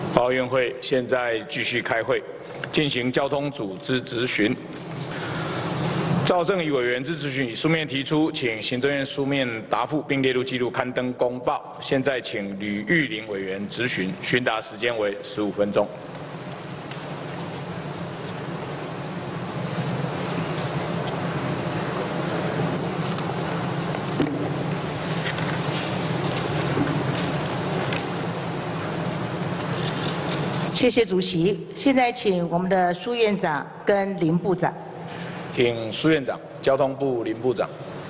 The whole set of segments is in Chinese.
法委员会现在继续开会，进行交通组织质询。赵正宇委员之质询已书面提出，请行政院书面答复，并列入记录刊登公报。现在请吕玉玲委员质询，询答时间为15分钟。 谢谢主席。现在请我们的苏院长跟林部长。 请苏院长、交通部林部长。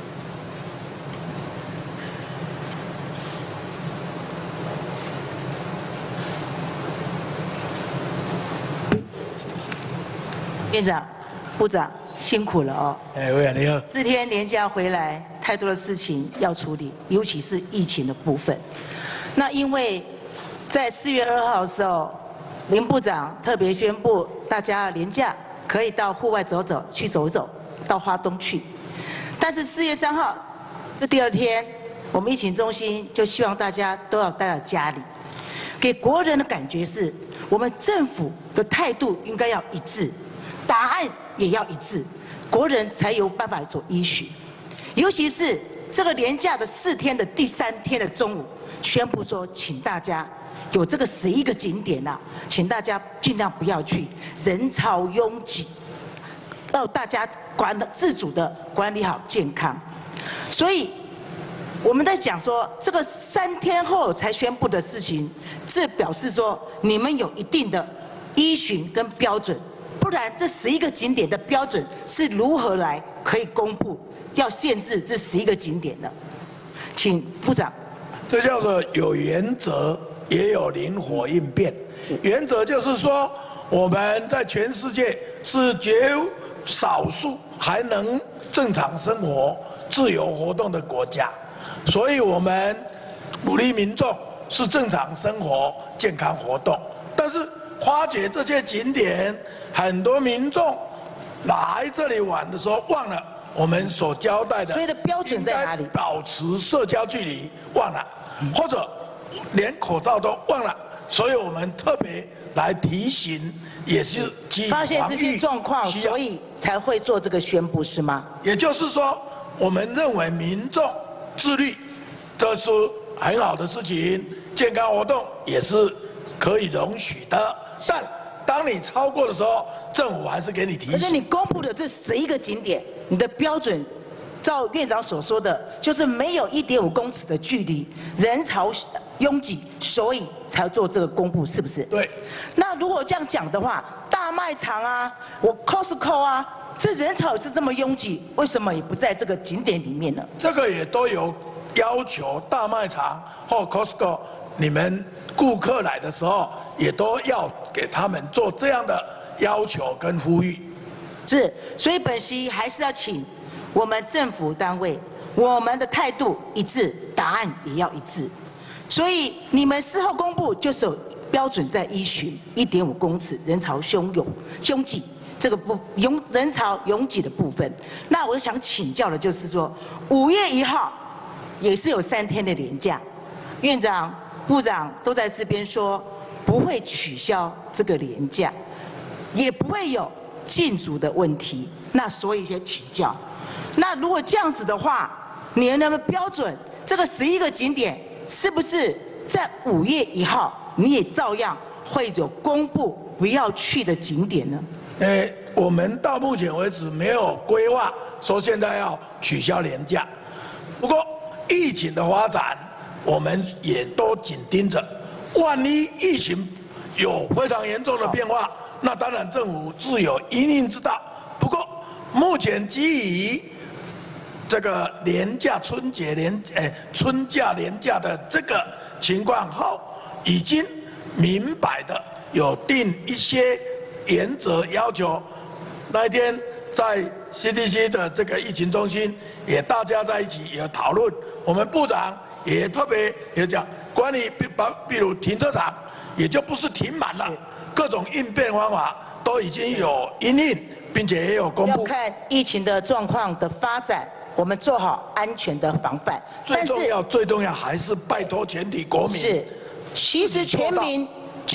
院长、部长辛苦了哦。 委员你好。 这天连假回来，太多的事情要处理，尤其是疫情的部分。那因为在4月2号的时候。 林部长特别宣布，大家连假可以到户外走走，去走走，到花东去。但是4月3号，这第2天，我们疫情中心就希望大家都要待在家里，给国人的感觉是，我们政府的态度应该要一致，答案也要一致，国人才有办法所依循。尤其是这个连假的4天的第3天的中午，宣布说，请大家。 有这个11个景点啊，请大家尽量不要去，人潮拥挤，要大家自主的管理好健康。所以我们在讲说，这个3天后才宣布的事情，这表示说你们有一定的依循跟标准，不然这11个景点的标准是如何来可以公布？要限制这11个景点的，请部长。 这叫做有原则。 也有灵活应变，原则就是说，我们在全世界是绝少数还能正常生活、自由活动的国家，所以我们鼓励民众是正常生活、健康活动。但是花姐这些景点，很多民众来这里玩的时候忘了我们所交代的， 所以的标准在哪里？ 保持社交距离忘了，或者。 连口罩都忘了，所以我们特别来提醒，也是基于发现这些状况，所以才会做这个宣布，是吗？ 也就是说，我们认为民众自律，这是很好的事情，健康活动也是可以容许的。但当你超过的时候，政府还是给你提醒。 可是你公布的这11个景点，你的标准。 照院长所说的，就是没有1.5公尺的距离，人潮拥挤，所以才做这个公布，是不是？ 对。 那如果这样讲的话，大卖场啊，我 Costco 啊，这人潮也是这么拥挤，为什么也不在这个景点里面呢？ 这个也都有要求，大卖场或 Costco， 你们顾客来的时候，也都要给他们做这样的要求跟呼吁。 是，所以本席还是要请。 我们政府单位，我们的态度一致，答案也要一致。所以你们事后公布就是有标准在依循，1.5公尺人潮汹挤这个人潮拥挤的部分。那我想请教的就是说，5月1号也是有3天的连假，院长、部长都在这边说不会取消这个连假，也不会有禁足的问题。那所以先请教。 那如果这样子的话，你们的标准，这个11个景点是不是在5月1号你也照样会有公布不要去的景点呢？ 我们到目前为止没有规划说现在要取消连假，不过疫情的发展，我们也都紧盯着，万一疫情有非常严重的变化，那当然政府自有因应之道。不过目前基于 这个连假、春假连假的这个情况后，已经明白的有定一些原则要求。那一天在 CDC 的这个疫情中心，也大家在一起也讨论，我们部长也特别也讲，关于比如停车场，也就不是停满了，各种应变方法都已经有因应，并且也有公布。 要看疫情的状况的发展。 我们做好安全的防范， 最重要还是拜托全体国民。 是，其实全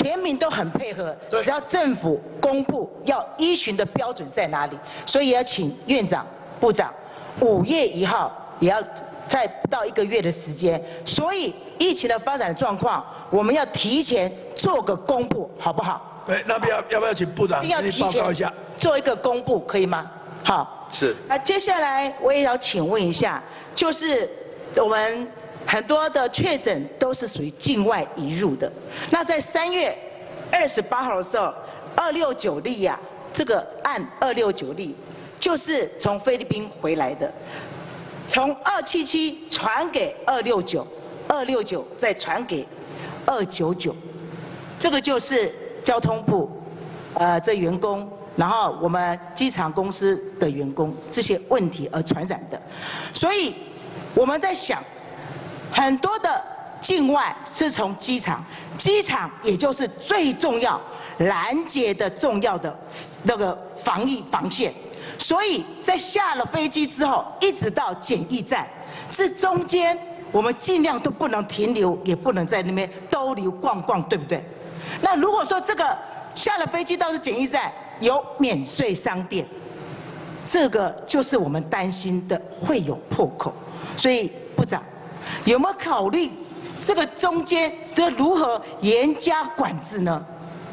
全民都很配合，只要政府公布要依循的标准在哪里，所以要请院长、部长5月1号也要再不到1个月的时间，所以疫情的发展状况，我们要提前做个公布，好不好？ 对，那要不要请部长给你报告一下？ 做一个公布可以吗？好， 是。 那接下来我也要请问一下，就是我们很多的确诊都是属于境外移入的。那在3月28号的时候，269例呀，这个案269例就是从菲律宾回来的，从277传给269，269再传给299，这个就是交通部这员工。然后我们机场公司的员工这些问题而传染的，所以我们在想，很多的境外是从机场也就是最重要拦截的重要的那个防疫防线，所以在下了飞机之后，一直到检疫站，这中间我们尽量都不能停留，也不能在那边兜留逛逛，对不对？那如果说这个下了飞机到是检疫站，有免税商店，这个就是我们担心的会有破口，所以部长有没有考虑这个中间的如何严加管制呢？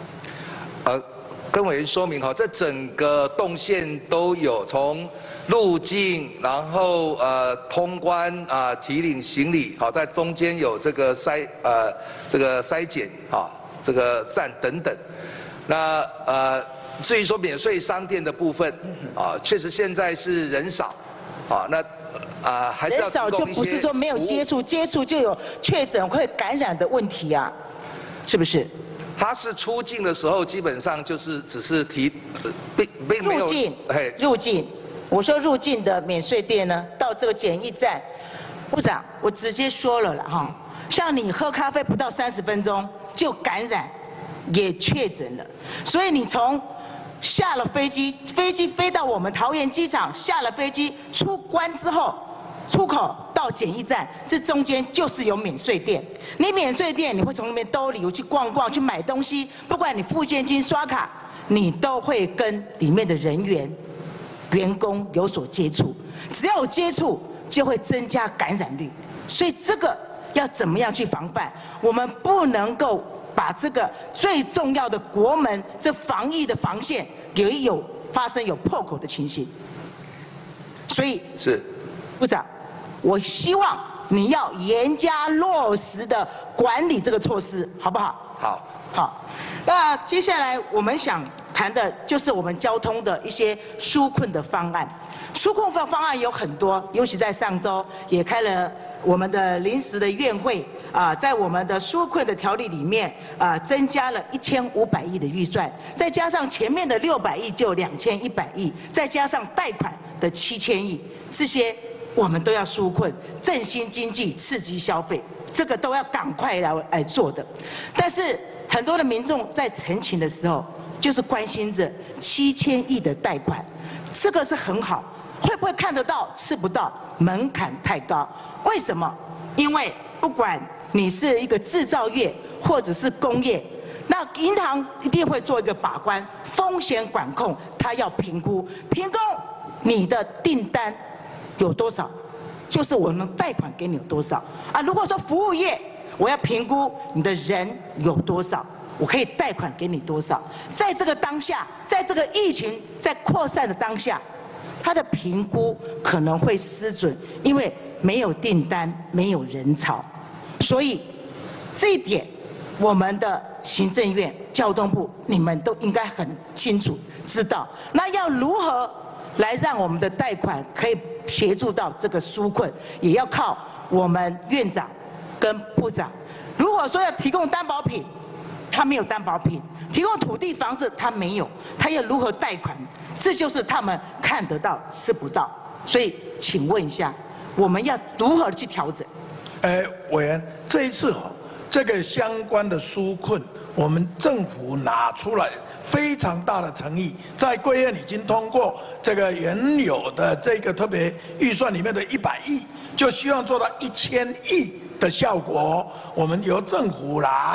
跟委员说明哈，这整个动线都有从入境，然后通关提领行李，好，在中间有这个筛检这个站等等，那至于说免税商店的部分，确实现在是人少，那还是要人少就不是说没有接触，接触就有确诊会感染的问题啊，是不是？ 他是出境的时候，基本上就是只是并没有入境。我说入境的免税店呢，到这个检疫站，部长我直接说了哈，像你喝咖啡不到30分钟就感染，也确诊了，所以你从下了飞机，飞机飞到我们桃园机场，下了飞机出关之后，出口到检疫站，这中间就是有免税店。你免税店，你会从那边兜里去逛逛，去买东西，不管你付现金、刷卡，你都会跟里面的人员、员工有所接触。只要有接触，就会增加感染率。所以这个要怎么样去防范？我们不能够把这个最重要的国门这防疫的防线也有发生有破口的情形，所以是部长，我希望你要严加落实的管理这个措施，好不好？ 好。 好，那接下来我们想谈的就是我们交通的一些纾困的方案。纾困方案有很多，尤其在上周也开了我们的临时的院会在我们的纾困的条例里面增加了1500亿的预算，再加上前面的600亿就2100亿，再加上贷款的7000亿，这些我们都要纾困，振兴经济，刺激消费，这个都要赶快来做的。但是很多的民众在陈情的时候，就是关心着7000亿的贷款，这个是很好，会不会看得到吃不到？门槛太高。为什么？因为不管你是一个制造业或者是工业，那银行一定会做一个把关，风险管控，它要评估你的订单有多少，就是我能贷款给你有多少啊。如果说服务业，我要评估你的人有多少，我可以贷款给你多少。在这个当下，在这个疫情在扩散的当下，它的评估可能会失准，因为没有订单，没有人潮，所以这一点，我们的行政院、交通部，你们都应该很清楚知道。那要如何来让我们的贷款可以协助到这个纾困，也要靠我们院长跟部长。如果说要提供担保品，他没有担保品；提供土地房子，他没有，他要如何贷款？这就是他们看得到吃不到。所以，请问一下，我们要如何去调整？ 委员，这一次这个相关的纾困，我们政府拿出来非常大的诚意，在贵院已经通过这个原有的这个特别预算里面的100亿，就希望做到1000亿的效果。我们由政府来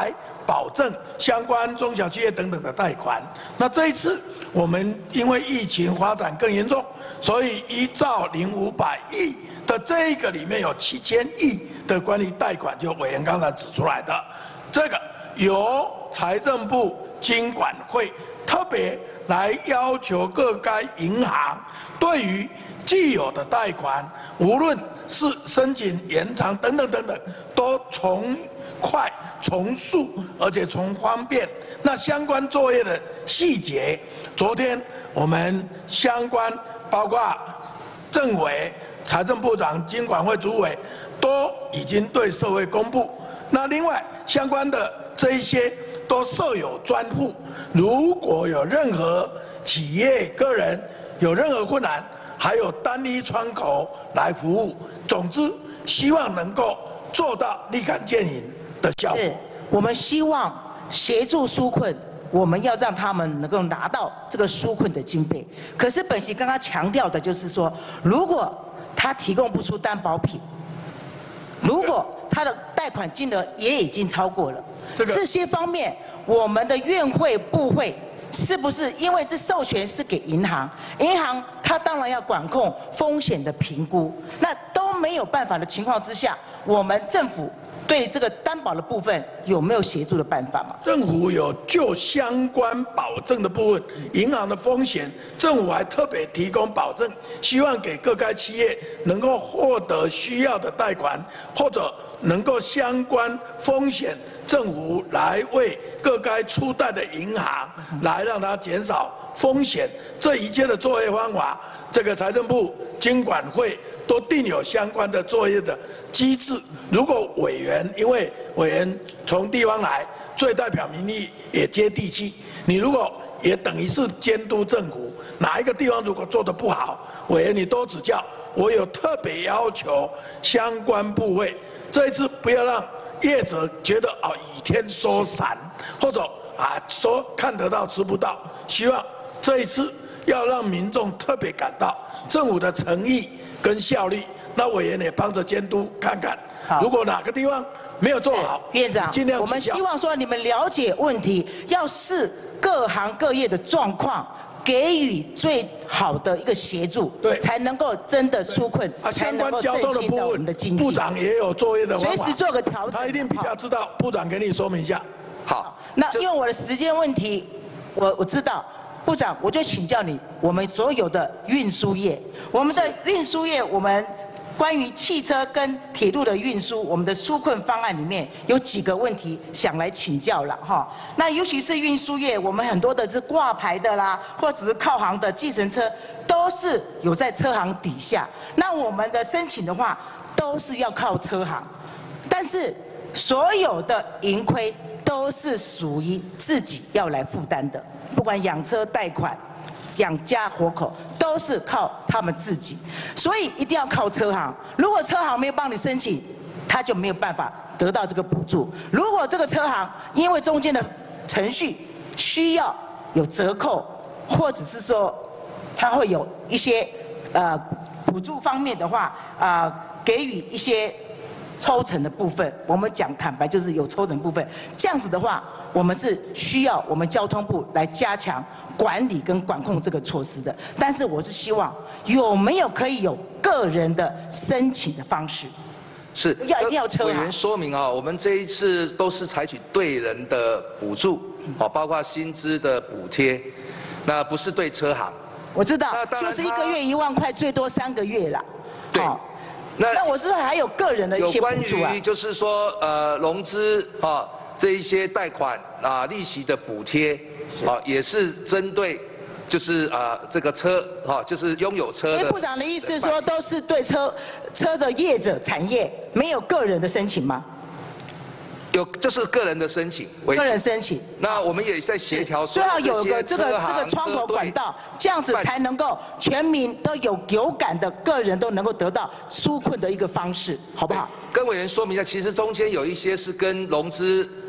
保证相关中小企业等等的贷款。那这一次我们因为疫情发展更严重，所以1兆0500亿的这个里面有7000亿的关于贷款，就委员刚才指出来的，这个由财政部金管会特别来要求各该银行对于既有的贷款，无论是申请延长等等等等，都从快、从速，而且从方便。那相关作业的细节，昨天我们相关包括政委、财政部长、金管会主委都已经对社会公布。那另外相关的这一些都设有专户，如果有任何企业、个人有任何困难，还有单一窗口来服务。总之，希望能够做到立竿见影的效果。 是，我们希望协助纾困，我们要让他们能够拿到这个纾困的经费。可是本席刚刚强调的就是说，如果他提供不出担保品，如果他的贷款金额也已经超过了，这些方面，我们的院会、部会是不是因为这授权是给银行，银行它当然要管控风险的评估，那都没有办法的情况之下，我们政府对这个担保的部分有没有协助的办法吗？ 政府有就相关保证的部分，银行的风险，政府还特别提供保证，希望给各该企业能够获得需要的贷款，或者能够相关风险，政府来为各该出贷的银行来让它减少风险。这一切的作业方法，这个财政部、金管会都定有相关的作业的机制。如果委员，因为委员从地方来，最代表民意也接地气，你如果也等于是监督政府，哪一个地方如果做得不好，委员你多指教。我有特别要求相关部位，这一次不要让业者觉得以天收伞，或者说看得到吃不到。希望这一次要让民众特别感到政府的诚意跟效率。那委员也帮着监督看看，如果哪个地方没有做好， 院长， 尽量我们希望说你们了解问题，要视各行各业的状况，给予最好的一个协助， 对， 才能够真的纾困，才能够振兴到我们的经济。 部长也有作业的方法， 随时做个调整， 他一定比较知道。部长给你说明一下。 好， 那因为我的时间问题，我知道。部长，我就请教你，我们所有的运输业，我们关于汽车跟铁路的运输，我们的纾困方案里面有几个问题想来请教了哈。那尤其是运输业，我们很多的是挂牌的啦，或者是靠行的计程车，都是有在车行底下。那我们的申请的话，都是要靠车行，但是所有的盈亏都是属于自己要来负担的，不管养车贷款、养家活口，都是靠他们自己，所以一定要靠车行。如果车行没有帮你申请，他就没有办法得到这个补助。如果这个车行因为中间的程序需要有折扣，或者是说他会有一些补助方面的话给予一些抽成的部分，我们讲坦白就是有抽成部分。这样子的话，我们是需要我们交通部来加强管理跟管控这个措施的。但是我是希望有没有可以有个人的申请的方式？ 是， 一定要车行。 委员说明我们这一次都是采取对人的补助，包括薪资的补贴，那不是对车行。 我知道，就是1个月1万块，最多3个月啦。 对。 那我是不是还有个人的一些补助啊？ 有关于就是说融资这一些贷款利息的补贴也是针对就是这个车就是拥有车的。 部长的意思说都是对车的业者产业，没有个人的申请吗？ 有，就是个人的申请为主。 个人申请。 那我们也在协调， 最好有个这个窗口管道，这样子才能够全民都有感的个人都能够得到纾困的一个方式，好不好？ 跟委员说明一下，其实中间有一些是跟融资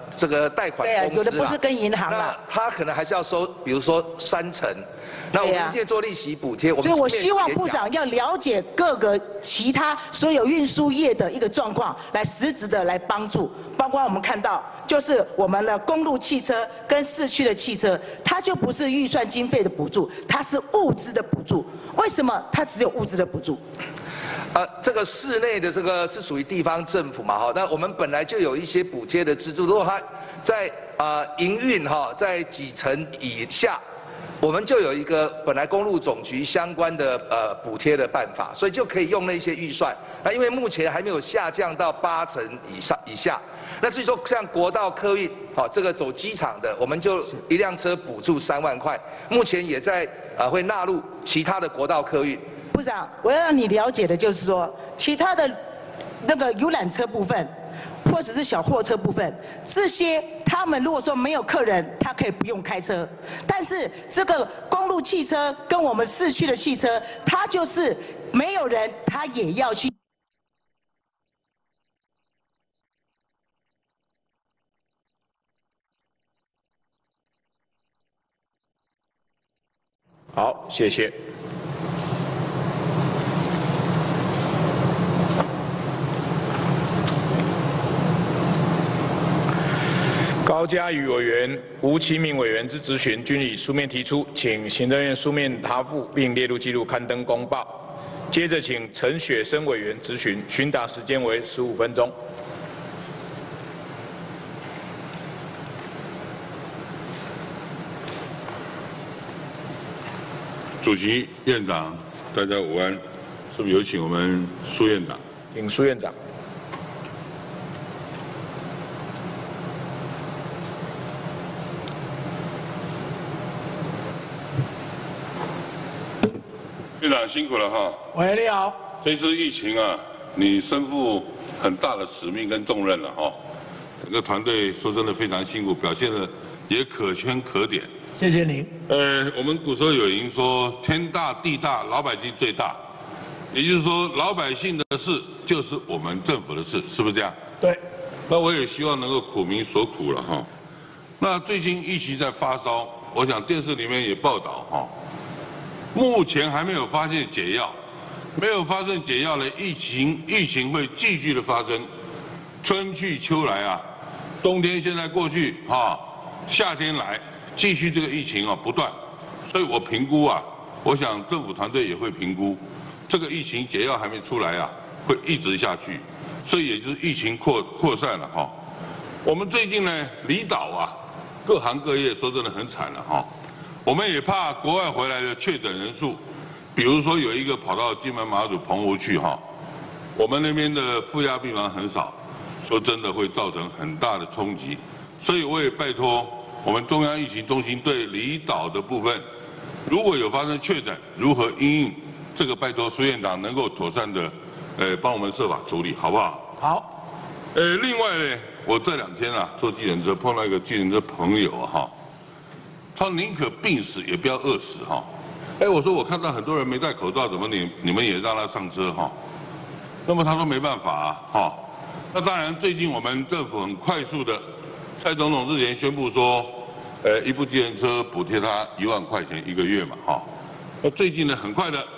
这个贷款对啊， 公司有的不是跟银行那啦。 他可能还是要收，比如说3成。那我们现在做利息补贴， 所以我希望部长要了解各个其他所有运输业的一个状况，来实质的来帮助。包括我们看到，就是我们的公路汽车跟市区的汽车，它就不是预算经费的补助，它是物资的补助。为什么它只有物资的补助？ 这个市内的这个是属于地方政府嘛，哈，那我们本来就有一些补贴的资助，如果它在营运哈在几成以下，我们就有一个本来公路总局相关的补贴的办法，所以就可以用那些预算。那因为目前还没有下降到8成以下，那所以说像国道客运，好这个走机场的，我们就一辆车补助3万块，目前也在会纳入其他的国道客运。 部长，我要让你了解的就是说，其他的那个游览车部分，或者是小货车部分，这些他们如果说没有客人，他可以不用开车。但是这个公路汽车跟我们市区的汽车，它就是没有人，他也要去。 好，谢谢。高嘉瑜委员、吴启敏委员之质询均以书面提出，请行政院书面答复，并列入记录刊登公报。接着，请陈雪生委员质询，询答时间为15分钟。 主席、院长，大家午安。是不是有请我们苏院长？ 请苏院长。 院长辛苦了哈。 喂，你好。 这次疫情啊，你身负很大的使命跟重任了哈。整个团队说真的非常辛苦，表现的也可圈可点。 谢谢您。 我们古时候有人说“天大地大，老百姓最大”，也就是说老百姓的事就是我们政府的事，是不是这样？ 对。 那我也希望能够苦民所苦了哈。那最近疫情在发烧，我想电视里面也报道哈。目前还没有发现解药，没有发现解药的疫情会继续的发生，春去秋来啊，冬天现在过去啊，夏天来，继续这个疫情啊不断，所以我评估啊，我想政府团队也会评估，这个疫情解药还没出来啊，会一直下去，所以也就是疫情扩散了哈。我们最近呢，离岛啊，各行各业说真的很惨了哈。我们也怕国外回来的确诊人数，比如说有一个跑到金门、马祖、澎湖去哈，我们那边的负压病房很少，说真的会造成很大的冲击，所以我也拜托我们中央疫情中心对离岛的部分，如果有发生确诊，如何因应，这个拜托苏院长能够妥善的，帮我们设法处理，好不好？ 好。 另外呢，我这2天啊坐计程车碰到一个计程车朋友哈。他宁可病死也不要饿死哈，我说我看到很多人没戴口罩，怎么你们也让他上车哈？那么他说没办法啊哈。那当然，最近我们政府很快速的，蔡总统日前宣布说，一部计程车补贴他1万块钱1个月嘛哈。那最近呢，很快的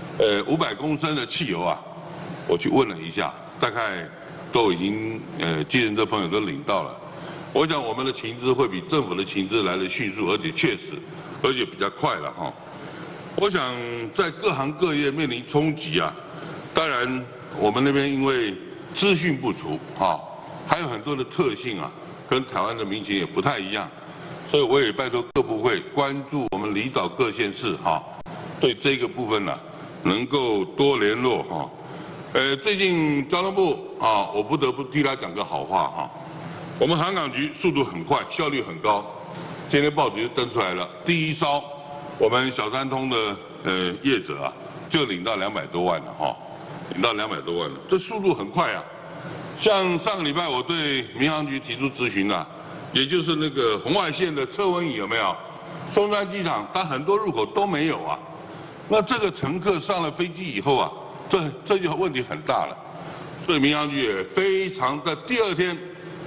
，500公升的汽油啊，我去问了一下，大概都已经计程车朋友都领到了。我想我们的情资会比政府的情资来得迅速，而且确实，而且比较快了哈。我想在各行各业面临冲击啊，当然我们那边因为资讯不足哈，还有很多的特性啊，跟台湾的民情也不太一样，所以我也拜托各部会关注我们离岛各县市哈，对这个部分呢，能够多联络哈。最近交通部啊，我不得不替他讲个好话哈。我们航港局速度很快，效率很高。今天报纸就登出来了，第一艘我们小三通的业者啊，就领到200多万了哈，领到200多万了，这速度很快啊。像上个礼拜我对民航局提出质询啊，也就是那个红外线的测温仪有没有？松山机场它很多入口都没有啊。那这个乘客上了飞机以后啊，这就问题很大了。所以民航局也非常的第2天。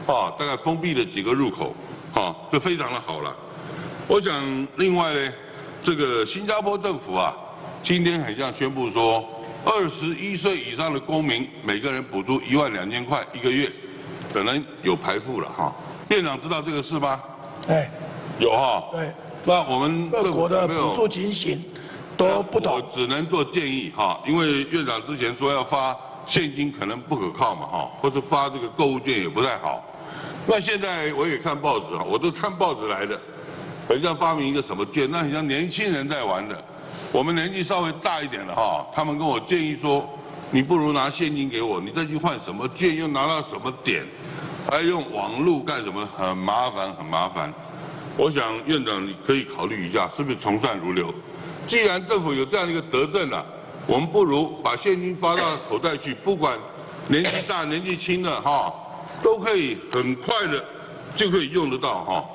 大概封闭了几个入口，就非常的好了。我想另外呢，这个新加坡政府啊，今天很像宣布说，21岁以上的公民每个人补助12000块1个月，可能有排付了哈。院长知道这个事吗？ 哎， 有哈。 对。 那我们各国的补助情形都不同， 我只能做建议哈，因为院长之前说要发现金可能不可靠嘛哈，或者发这个购物券也不太好。那现在我也看报纸啊，我都看报纸来的，很像发明一个什么券，那很像年轻人在玩的。我们年纪稍微大一点的哈，他们跟我建议说，你不如拿现金给我，你再去换什么券，又拿到什么点，还用网路干什么，很麻烦很麻烦。我想院长你可以考虑一下，是不是从善如流？既然政府有这样的一个德政啊，我们不如把现金发到口袋去，不管年纪大年纪轻的哈，都可以很快的就可以用得到哈。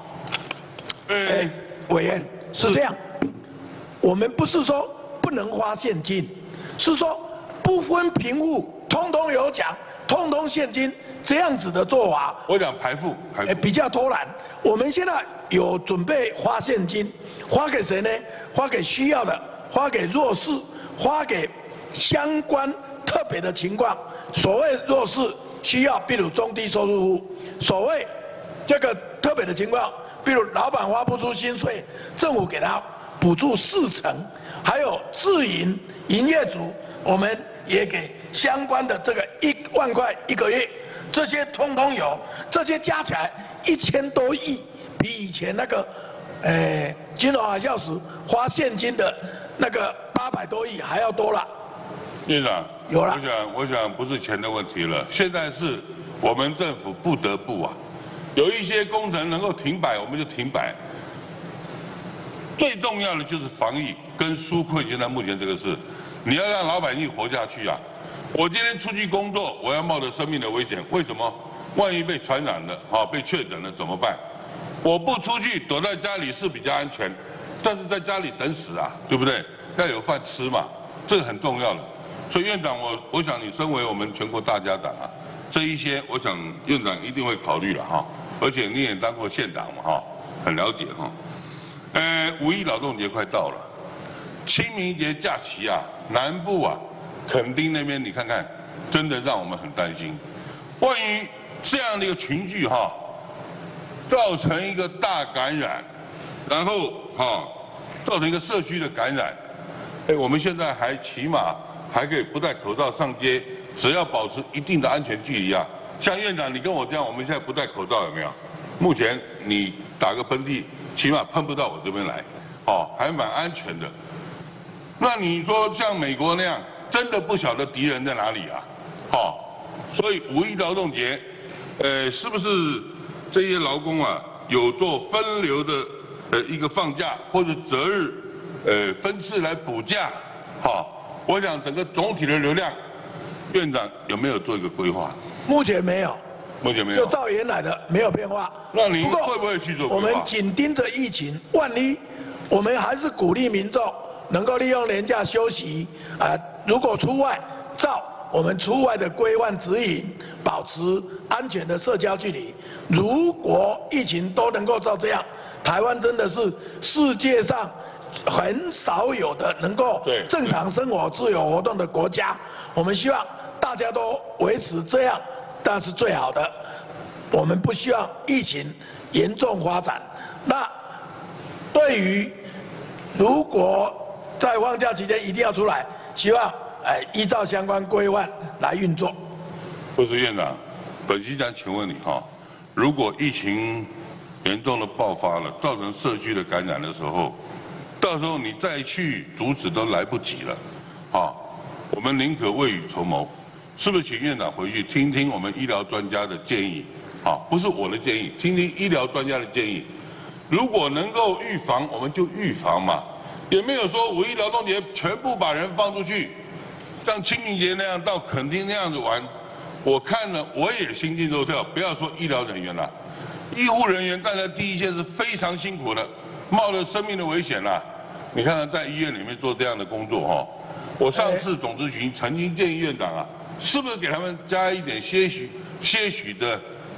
委员是这样，我们不是说不能花现金，是说不分贫富，通通有奖，通通现金。这样子的做法， 我讲排付， 比较偷懒。我们现在有准备花现金，花给谁呢？花给需要的，花给弱势，花给相关特别的情况。所谓弱势需要，比如中低收入户；所谓这个特别的情况，比如老板花不出薪水，政府给他补助40%，还有自营营业主，我们也给相关的这个1万块1个月。这些通通有，这些加起来1000多亿，比以前那个，金融海啸时花现金的那个800多亿还要多了。 院长， 有了。 我想不是钱的问题了，现在是我们政府不得不啊，有一些工程能够停摆，我们就停摆。最重要的就是防疫跟纾困，现在目前这个事，你要让老百姓活下去啊。我今天出去工作，我要冒着生命的危险，为什么？万一被传染了，被确诊了怎么办？我不出去，躲在家里是比较安全，但是在家里等死啊，对不对？要有饭吃嘛，这个很重要的。所以院长，我想你身为我们全国大家长啊，这一些我想院长一定会考虑了哈，而且你也当过县长嘛哈，很了解哈。5一劳动节快到了，清明节假期啊，南部啊。垦丁那边你看看，真的让我们很担心。万一这样的一个群聚造成一个大感染，然后造成一个社区的感染，我们现在起码还可以不戴口罩上街，只要保持一定的安全距离啊。像院长你跟我这样，我们现在不戴口罩有没有？目前你打个喷嚏，起码喷不到我这边来，还蛮安全的。那你说像美国那样？真的不晓得敌人在哪里啊，所以5一劳动节，是不是这些劳工啊有做分流的一个放假或者择日分次来补假，我想整个总体的流量，院长有没有做一个规划？ 目前没有， 目前没有， 就照原来的没有变化。 那您会不会去做规划？ 我们紧盯着疫情，万一我们还是鼓励民众能够利用年假休息如果出外，照我们出外的规范指引，保持安全的社交距离。如果疫情都能够照这样，台湾真的是世界上很少有的能够正常生活、自由活动的国家。我们希望大家都维持这样，那是最好的。我们不希望疫情严重发展。那对于如果在放假期间一定要出来，希望依照相关规范来运作。 不是院长，本席想请问你如果疫情严重的爆发了，造成社区的感染的时候，到时候你再去阻止都来不及了，我们宁可未雨绸缪，是不是请院长回去听听我们医疗专家的建议？不是我的建议，听听医疗专家的建议。如果能够预防，我们就预防嘛。也没有说5一劳动节全部把人放出去，像清明节那样到垦丁那样子玩，我看了我也心惊肉跳。不要说医疗人员了，医护人员站在第一线是非常辛苦的，冒着生命的危险啦。你看看在医院里面做这样的工作我上次总咨询曾经建议院长是不是给他们加一点些许的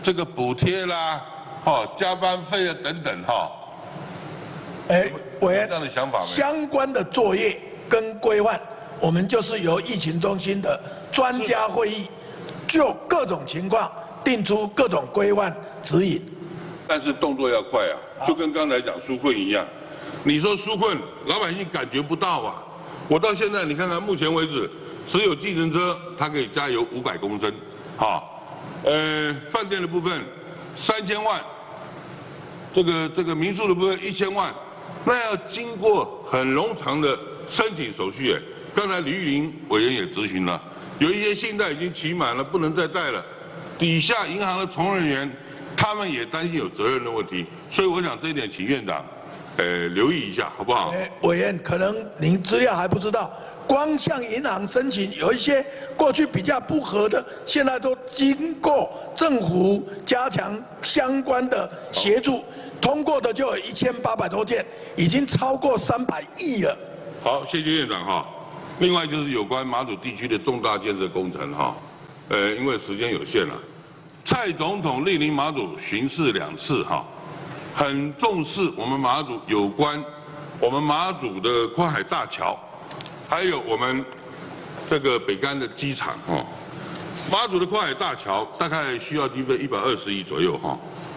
这个补贴啦，加班费啊等等委员这样的想法没有？ 相关的作业跟规范，我们就是由疫情中心的专家会议，就各种情况定出各种规范指引。 但是动作要快啊，就跟刚才讲纾困一样，你说纾困，老百姓感觉不到啊。我到现在你看看，目前为止，只有计程车它可以加油500公升，饭店的部分3000万，这个民宿的部分1000万，那要经过很冗长的申请手续。刚才李玉玲委员也质询了，有一些信贷已经期满了，不能再贷了，底下银行的从业人员。他们也担心有责任的问题，所以我想这一点请院长，留意一下，好不好？ 委员，可能您资料还不知道，光向银行申请有一些过去比较不合的，现在都经过政府加强相关的协助，通过的就有1800多件，已经超过300亿了。 好，谢谢院长另外就是有关马祖地区的重大建设工程因为时间有限了。蔡总统莅临马祖巡视2次很重视我们马祖有关我们马祖的跨海大桥，还有我们这个北竿的机场马祖的跨海大桥大概需要经费120亿左右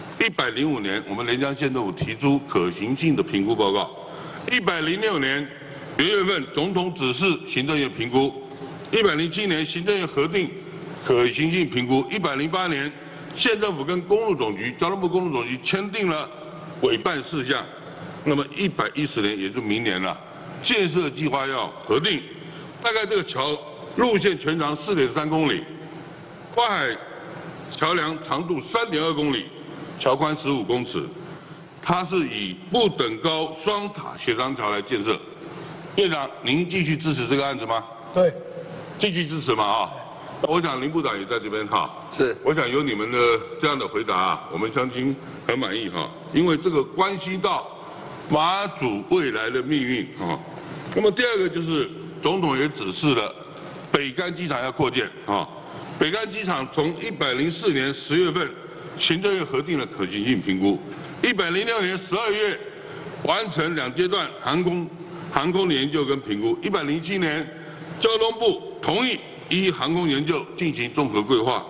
105年我们连江县政府提出可行性的评估报告，106年6月份总统指示行政院评估，107年行政院核定。可行性评估，108年，县政府跟公路总局、交通部公路总局签订了委办事项。那么110年，也就明年了，建设计划要核定。大概这个桥路线全长4.3公里，跨海桥梁长度3.2公里，桥宽15公尺。它是以不等高双塔协商桥来建设。院长，您继续支持这个案子吗？ 对， 继续支持嘛我想林部长也在这边是， 我想有你们的这样的回答我们乡亲很满意因为这个关系到马祖未来的命运那么第二个就是总统也指示了北竿机场要扩建北竿机场从104年10月份行政院核定了可行性评估，106年12月完成2阶段航空的研究跟评估，107年交通部同意。依航空研究进行综合规划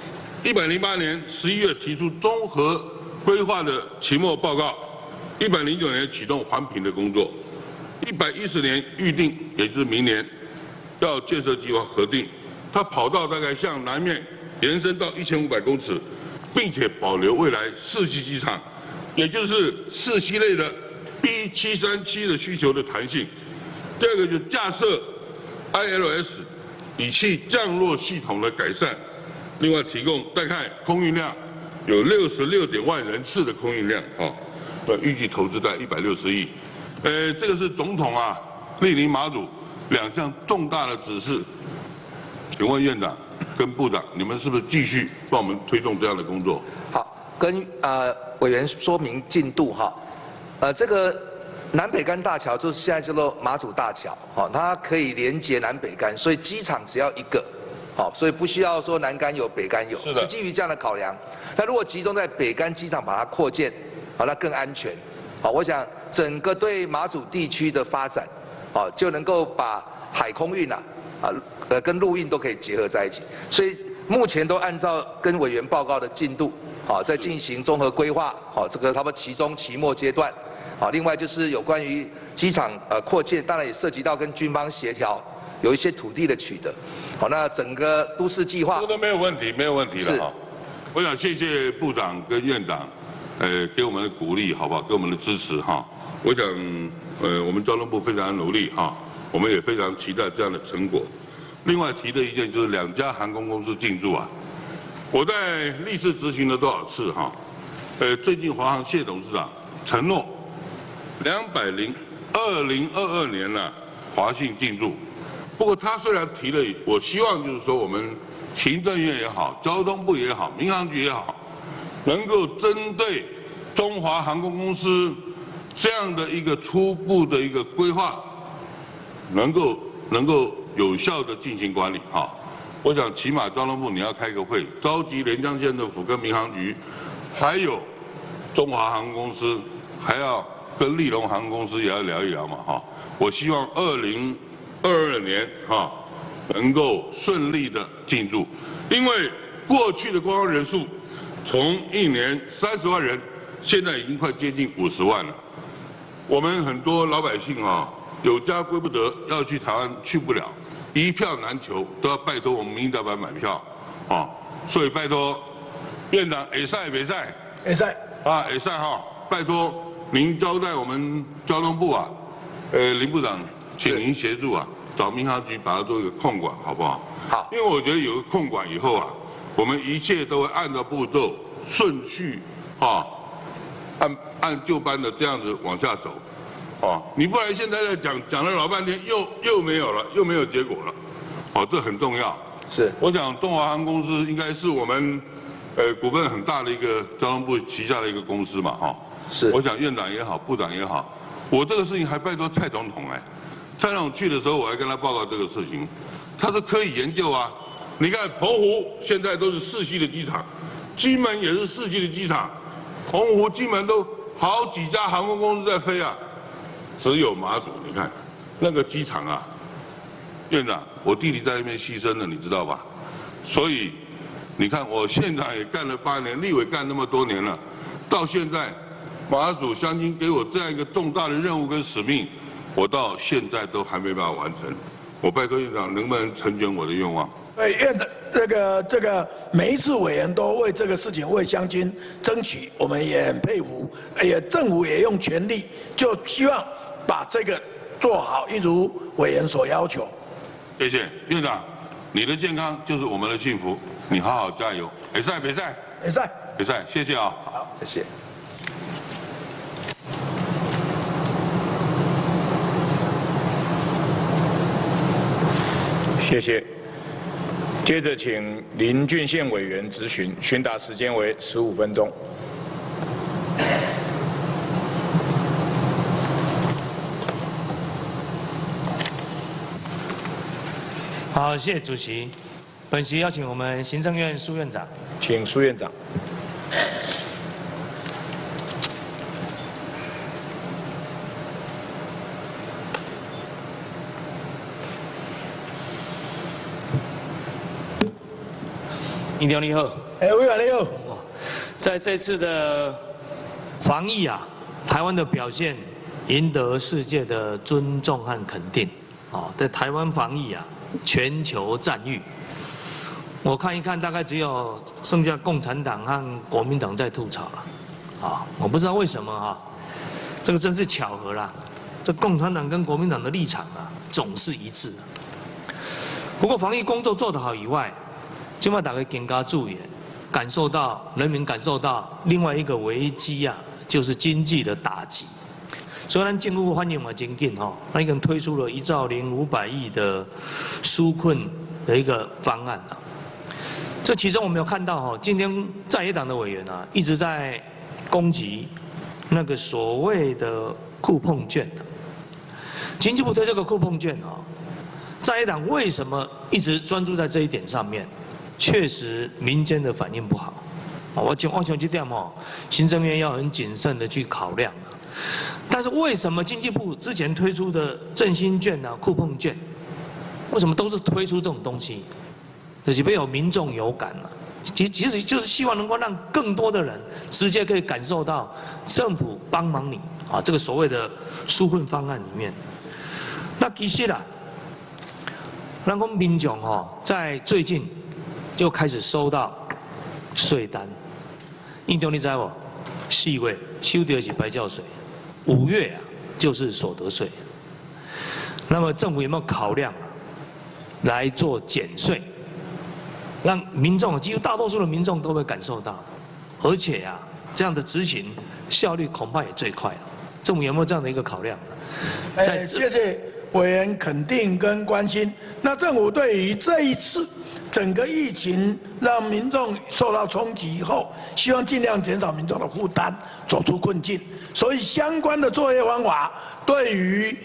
，108年11月提出综合规划的期末报告，109年启动环评的工作，110年预定，也就是明年要建设计划核定，它跑道大概向南面延伸到1500公尺，并且保留未来4期机场，也就是4期内的 B737的需求的弹性。第二个就是架设 ILS。仪器降落系统的改善，另外提供大概空运量有66点万人次的空运量预计投资在160亿。这个是总统莅临马祖2项重大的指示。请问院长跟部长，你们是不是继续帮我们推动这样的工作？ 好，跟委员说明进度这个。南北竿大桥就是现在叫做马祖大桥，它可以连接南北竿，所以机场只要1个，所以不需要说南竿有北竿有，是基于这样的考量。那如果集中在北竿机场把它扩建，那更安全。我想整个对马祖地区的发展，就能够把海空运跟陆运都可以结合在一起。所以目前都按照跟委员报告的进度，在进行综合规划，这个差不多期中期末阶段。另外就是有关于机场扩建，当然也涉及到跟军方协调，有一些土地的取得。那整个都市计划这都没有问题，没有问题了我想谢谢部长跟院长，给我们的鼓励，好不好？给我们的支持我想，我们交通部非常努力我们也非常期待这样的成果。另外提的一件就是2家航空公司进驻我在历次咨询了多少次最近华航谢董事长承诺。2022年华信进驻。不过他虽然提了，我希望就是说我们行政院也好，交通部也好，民航局也好，能够针对中华航空公司这样的一个初步的一个规划，能够有效的进行管理我想起码交通部你要开个会，召集连江县政府跟民航局，还有中华航空公司，还要跟立荣航空公司也要聊一聊嘛哈。我希望2022年哈能够顺利的进驻，因为过去的观光人数从1年30万人，现在已经快接近50万了。我们很多老百姓啊，有家归不得，要去台湾去不了。一票难求，都要拜托我们民意代表买票，啊，所以拜托院长，会使袂使？ 会使啊，会使哈，拜托您交代我们交通部啊，林部长，请您协助啊，找民航局把它做一个控管，好不好？ 好， 因为我觉得有个控管以后啊，我们一切都会按照步骤顺序啊，按旧班的这样子往下走。哦，你不然现在在讲了老半天，又没有了，又没有结果了，哦，这很重要。 是， 我想中华航空公司应该是我们股份很大的一个交通部旗下的一个公司嘛，哈。 是。 我想院长也好，部长也好，我这个事情还拜托蔡总统哎，蔡总统去的时候我还跟他报告这个事情，他说可以研究啊。你看澎湖现在都是4系的机场，金门也是4系的机场，澎湖、金门都好几家航空公司在飞啊。只有马祖，你看那个机场啊，院长，我弟弟在那边牺牲了，你知道吧？所以你看，我县长也干了8年，立委干那么多年了，到现在马祖乡亲给我这样一个重大的任务跟使命，我到现在都还没办法完成。我拜托院长，能不能成全我的愿望？ 对，院长，这个每一次委员都为这个事情为乡亲争取，我们也很佩服，也政府也用全力，就希望把这个做好，一如委员所要求。 谢谢院长，你的健康就是我们的幸福，你好好加油。比赛，谢谢啊。 好，谢谢。 谢谢。接着请林俊宪委员质询，询答时间为15分钟。 好，谢谢主席。本席邀请我们行政院苏院长， 请苏院长。 议长你好。 委员你好。 在这次的防疫啊，台湾的表现赢得世界的尊重和肯定。在台湾防疫啊，全球赞誉。我看一看，大概只有剩下共产党和国民党在吐槽了。我不知道为什么这个真是巧合啦。这共产党跟国民党的立场啊，总是一致。不过防疫工作做得好以外，今麦大家更加注意，人民感受到另外一个危机啊，就是经济的打击。所以，咱政府反应嘛真紧咱已经推出了1兆0500亿的纾困的一个方案啊。这其中我们有看到今天在野党的委员啊，一直在攻击那个所谓的酷碰券经济部推这个酷碰券在野党为什么一直专注在这一点上面？确实民间的反应不好，我想这点行政院要很谨慎的去考量。但是为什么经济部之前推出的振兴券酷碰券，为什么都是推出这种东西？就是要有民众有感其实就是希望能够让更多的人直接可以感受到政府帮忙你这个所谓的纾困方案里面。那其实咱讲民众在最近就开始收到税单，印象你知无？4月收到的是白缴税，5月就是所得税。那么政府有没有考量来做减税，让民众几乎大多数的民众都会感受到，而且这样的执行效率恐怕也最快了。政府有没有这样的一个考量？ 谢谢委员肯定跟关心。那政府对于这一次整个疫情让民众受到冲击以后，希望尽量减少民众的负担，走出困境。所以相关的作业方法，对于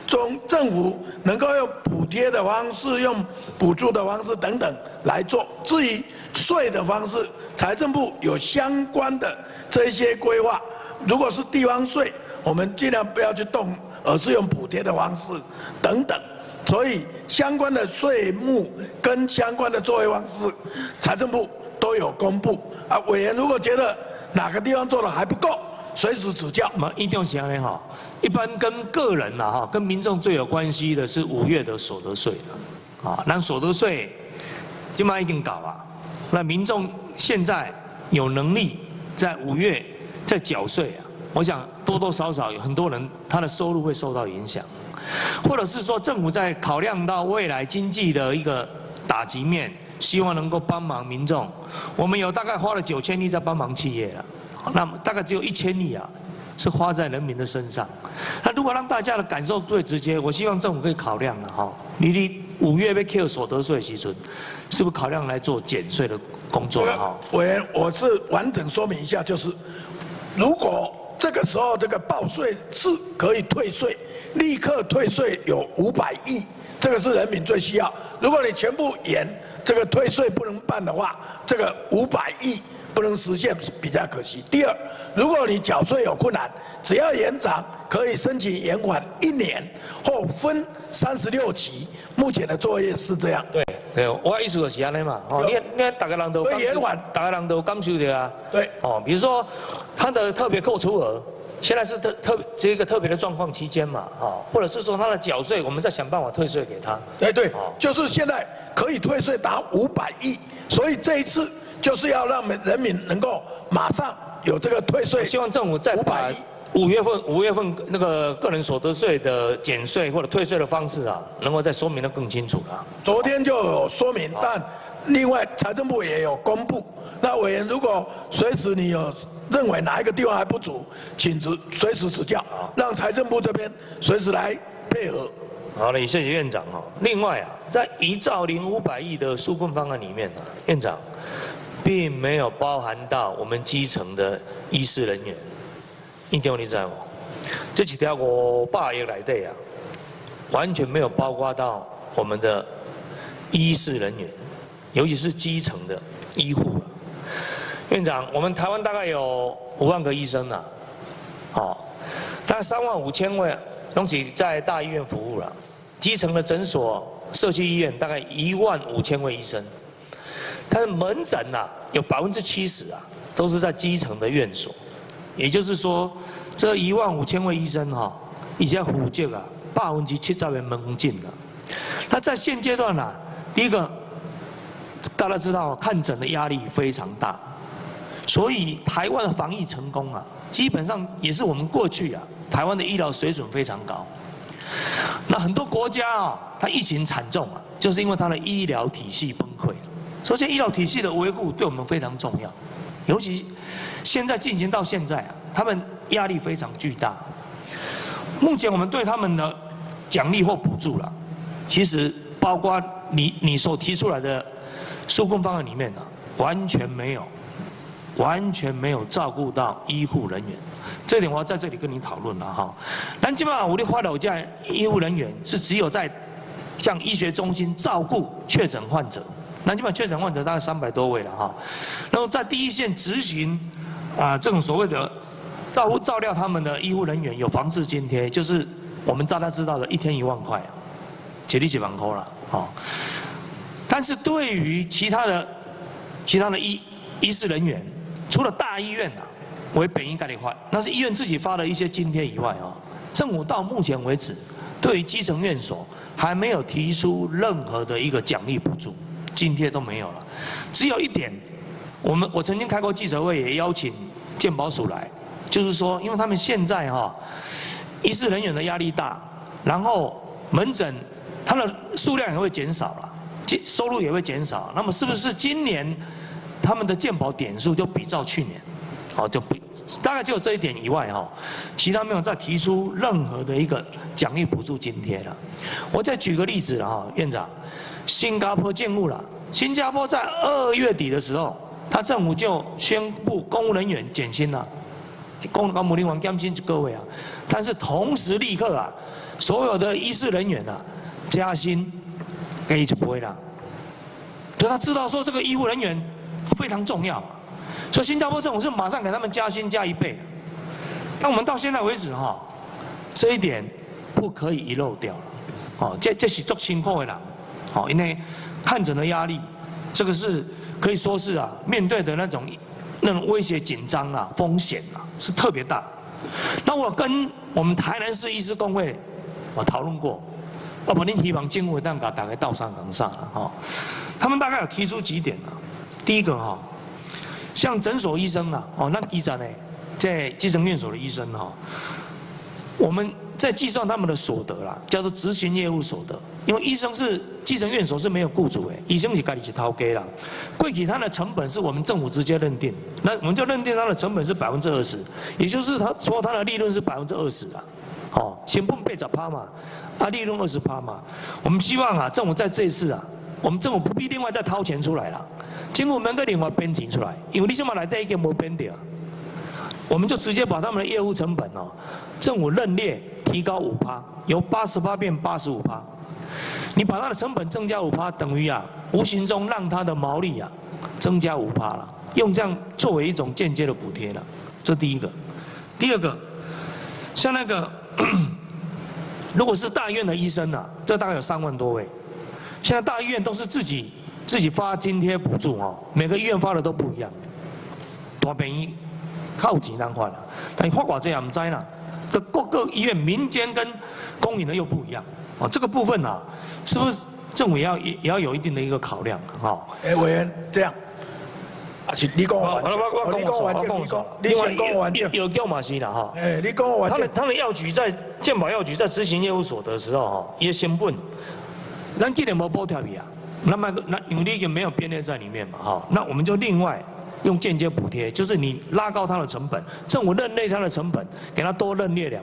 政府能够用补贴的方式、用补助的方式等等来做。至于税的方式，财政部有相关的这些规划。如果是地方税，我们尽量不要去动，而是用补贴的方式等等。所以相关的税目跟相关的作为方式，财政部都有公布。啊，委员如果觉得哪个地方做的还不够，随时指教。 一定是安尼哈，一般跟个人呐哈，跟民众最有关系的是5月的所得税啊，那所得税就嘛已经搞啊，那民众现在有能力在5月在缴税啊，我想多多少少有很多人他的收入会受到影响，或者是说政府在考量到未来经济的一个打击面，希望能够帮忙民众，我们有大概花了9000亿在帮忙企业了。那么大概只有1000亿啊，是花在人民的身上。那如果让大家的感受最直接，我希望政府可以考量了哈。你5月被 Q 所得税的时阵，是不是考量来做减税的工作哈？ 委员，我是完整说明一下，就是如果这个时候这个报税是可以退税，立刻退税有500亿，这个是人民最需要。如果你全部延这个退税不能办的话，这个500亿。不能实现比较可惜。第二，如果你缴税有困难，只要延长，可以申请延缓1年或分36期。目前的作业是这样。 对，我意思就是安尼嘛。哦，你大家人都延缓， 大家人都感受到啊。 对。 哦，比如说他的特别扣除额，现在是这个特别的状况期间嘛，哦，或者是说他的缴税，我们再想办法退税给他。 对，就是现在可以退税达500亿，所以这一次。就是要让人民能够马上有这个退税， 希望政府再把5月份那个个人所得税的减税或者退税的方式啊，能够再说明得更清楚了。 昨天就有说明，但另外财政部也有公布。那委员如果随时你有认为哪一个地方还不足，请随时指教，让财政部这边随时来配合。 好嘞，谢谢院长哦。另外啊，在1兆0500亿的纾困方案里面呢，院长。并没有包含到我们基层的医事人员，一定你知道吗？这几条500亿来的呀，完全没有包括到我们的医事人员，尤其是基层的医护。院长，我们台湾大概有5万个医生啊，大概35000位拢是在大医院服务了，基层的诊所、社区医院大概15000位医生。但是门诊啊，有70%啊，都是在基层的院所，也就是说，这15000位医生哈，已经负责啊70%的门诊了。那在现阶段啊，第一个，大家知道看诊的压力非常大，所以台湾的防疫成功啊，基本上也是我们过去啊，台湾的医疗水准非常高。那很多国家啊，它疫情惨重啊，就是因为它的医疗体系崩溃。首先，医疗体系的维护对我们非常重要，尤其现在进行到现在啊，他们压力非常巨大。目前我们对他们的奖励或补助了，其实包括你所提出来的纾困方案里面呢，完全没有照顾到医护人员，这点我要在这里跟你讨论了哈。咱基本上我的花老家医护人员是只有在像医学中心照顾确诊患者。那基本确诊患者大概300多位了哈，然后在第一线执行这种所谓的照料他们的医护人员有防治津贴，就是我们大家知道的1天1万块，一日1万块了啊。但是对于其他的医事人员，除了大医院为本医概念化，那是医院自己发的一些津贴以外政府到目前为止对于基层院所还没有提出任何的一个奖励补助。津贴都没有了，只有一点，我曾经开过记者会，也邀请健保署来，就是说，因为他们现在医事人员的压力大，然后门诊它的数量也会减少了，收入也会减少，那么是不是今年他们的健保点数就比照去年，就比大概只有这一点以外其他没有再提出任何的一个奖励补助津贴了。我再举个例子了院长。新加坡建物了，新加坡在2月底的时候，他政府就宣布公务人员减薪了，公务人员减薪1个月啊，但是同时立刻所有的医事人员啊，加薪给1倍啦。所以他知道说这个医护人员非常重要，所以新加坡政府是马上给他们加薪加1倍。但我们到现在为止哈，这一点不可以遗漏掉了。哦，这是做辛苦的人，哦，因为看诊的压力，这个是可以说是啊，面对的那种威胁紧张啊、风险啊，是特别大。那我跟我们台南市医师公会我讨论过，要不您希望政府能够大概到上岗上了哈。他们大概有提出几点啊。第一个哈，像诊所医生啊，哦，那基层呢，在基层院所的医生哈，我们在计算他们的所得啦，叫做执行业务所得。因为医生是基层院所是没有雇主的，医生是自己是掏给啦。贵体他的成本是我们政府直接认定，那我们就认定他的成本是20%，也就是他说他的利润是20%啦。哦，成本80%嘛，啊利润20%嘛。我们希望啊，政府在这一次啊，我们政府不必另外再掏钱出来啦，政府能够另外编钱出来，因为你想嘛来第一个没编掉，我们就直接把他们的业务成本哦，政府认列提高5%，由80%变85%。你把它的成本增加5%，等于啊，无形中让它的毛利啊增加5%了，用这样作为一种间接的补贴了。这第一个。第二个，像那个如果是大医院的医生啊，这大概有3万多位。现在大医院都是自己发津贴补助哦，每个医院发的都不一样。大病医较有钱人发啦，但发偌济也唔知啦。各个医院民间跟公营的又不一样。哦，这个部分啊，是不是政府也要有一定的一个考量啊？哈。 委员这样，啊是你讲完， 你讲完， 你先讲完。 有叫马西啦哈。 你讲完。 他们药局在健保药局在执行业务所得的时候哈，也成本，咱既然没补贴你啊，那因为你已经没有编列在里面嘛哈，那我们就另外用间接补贴，就是你拉高它的成本，政府认列它的成本，给它多认列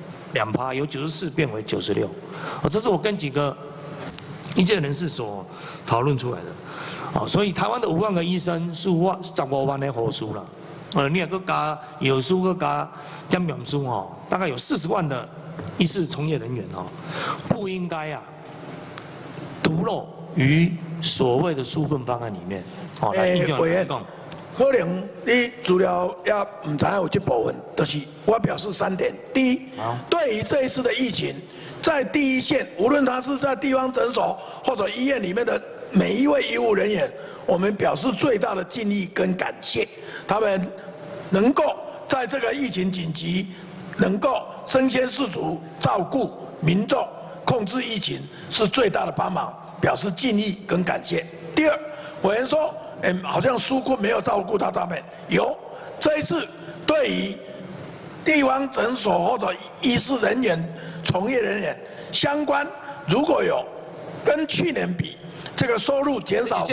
2%，由94变为96，哦，这是我跟几个医界人士所讨论出来的，哦，所以台湾的5万个医生，15万的护士啦，你也搁加药师搁加检验师哦，大概有40万的医事从业人员哦，不应该啊独漏于所谓的纾困方案里面，哦，来应用来讲。 可能你资料也唔知有这部分，就是我表示3点。第一，对于这一次的疫情，在第一线，无论他是在地方诊所或者医院里面的每一位医务人员，我们表示最大的敬意跟感谢。他们能够在这个疫情紧急，能够身先士卒照顾民众、控制疫情，是最大的帮忙，表示敬意跟感谢。第二，委员说。好像纾困没有照顾到他们。有这一次对于地方诊所或者医事人员、从业人员相关，如果有跟去年比，这个收入减少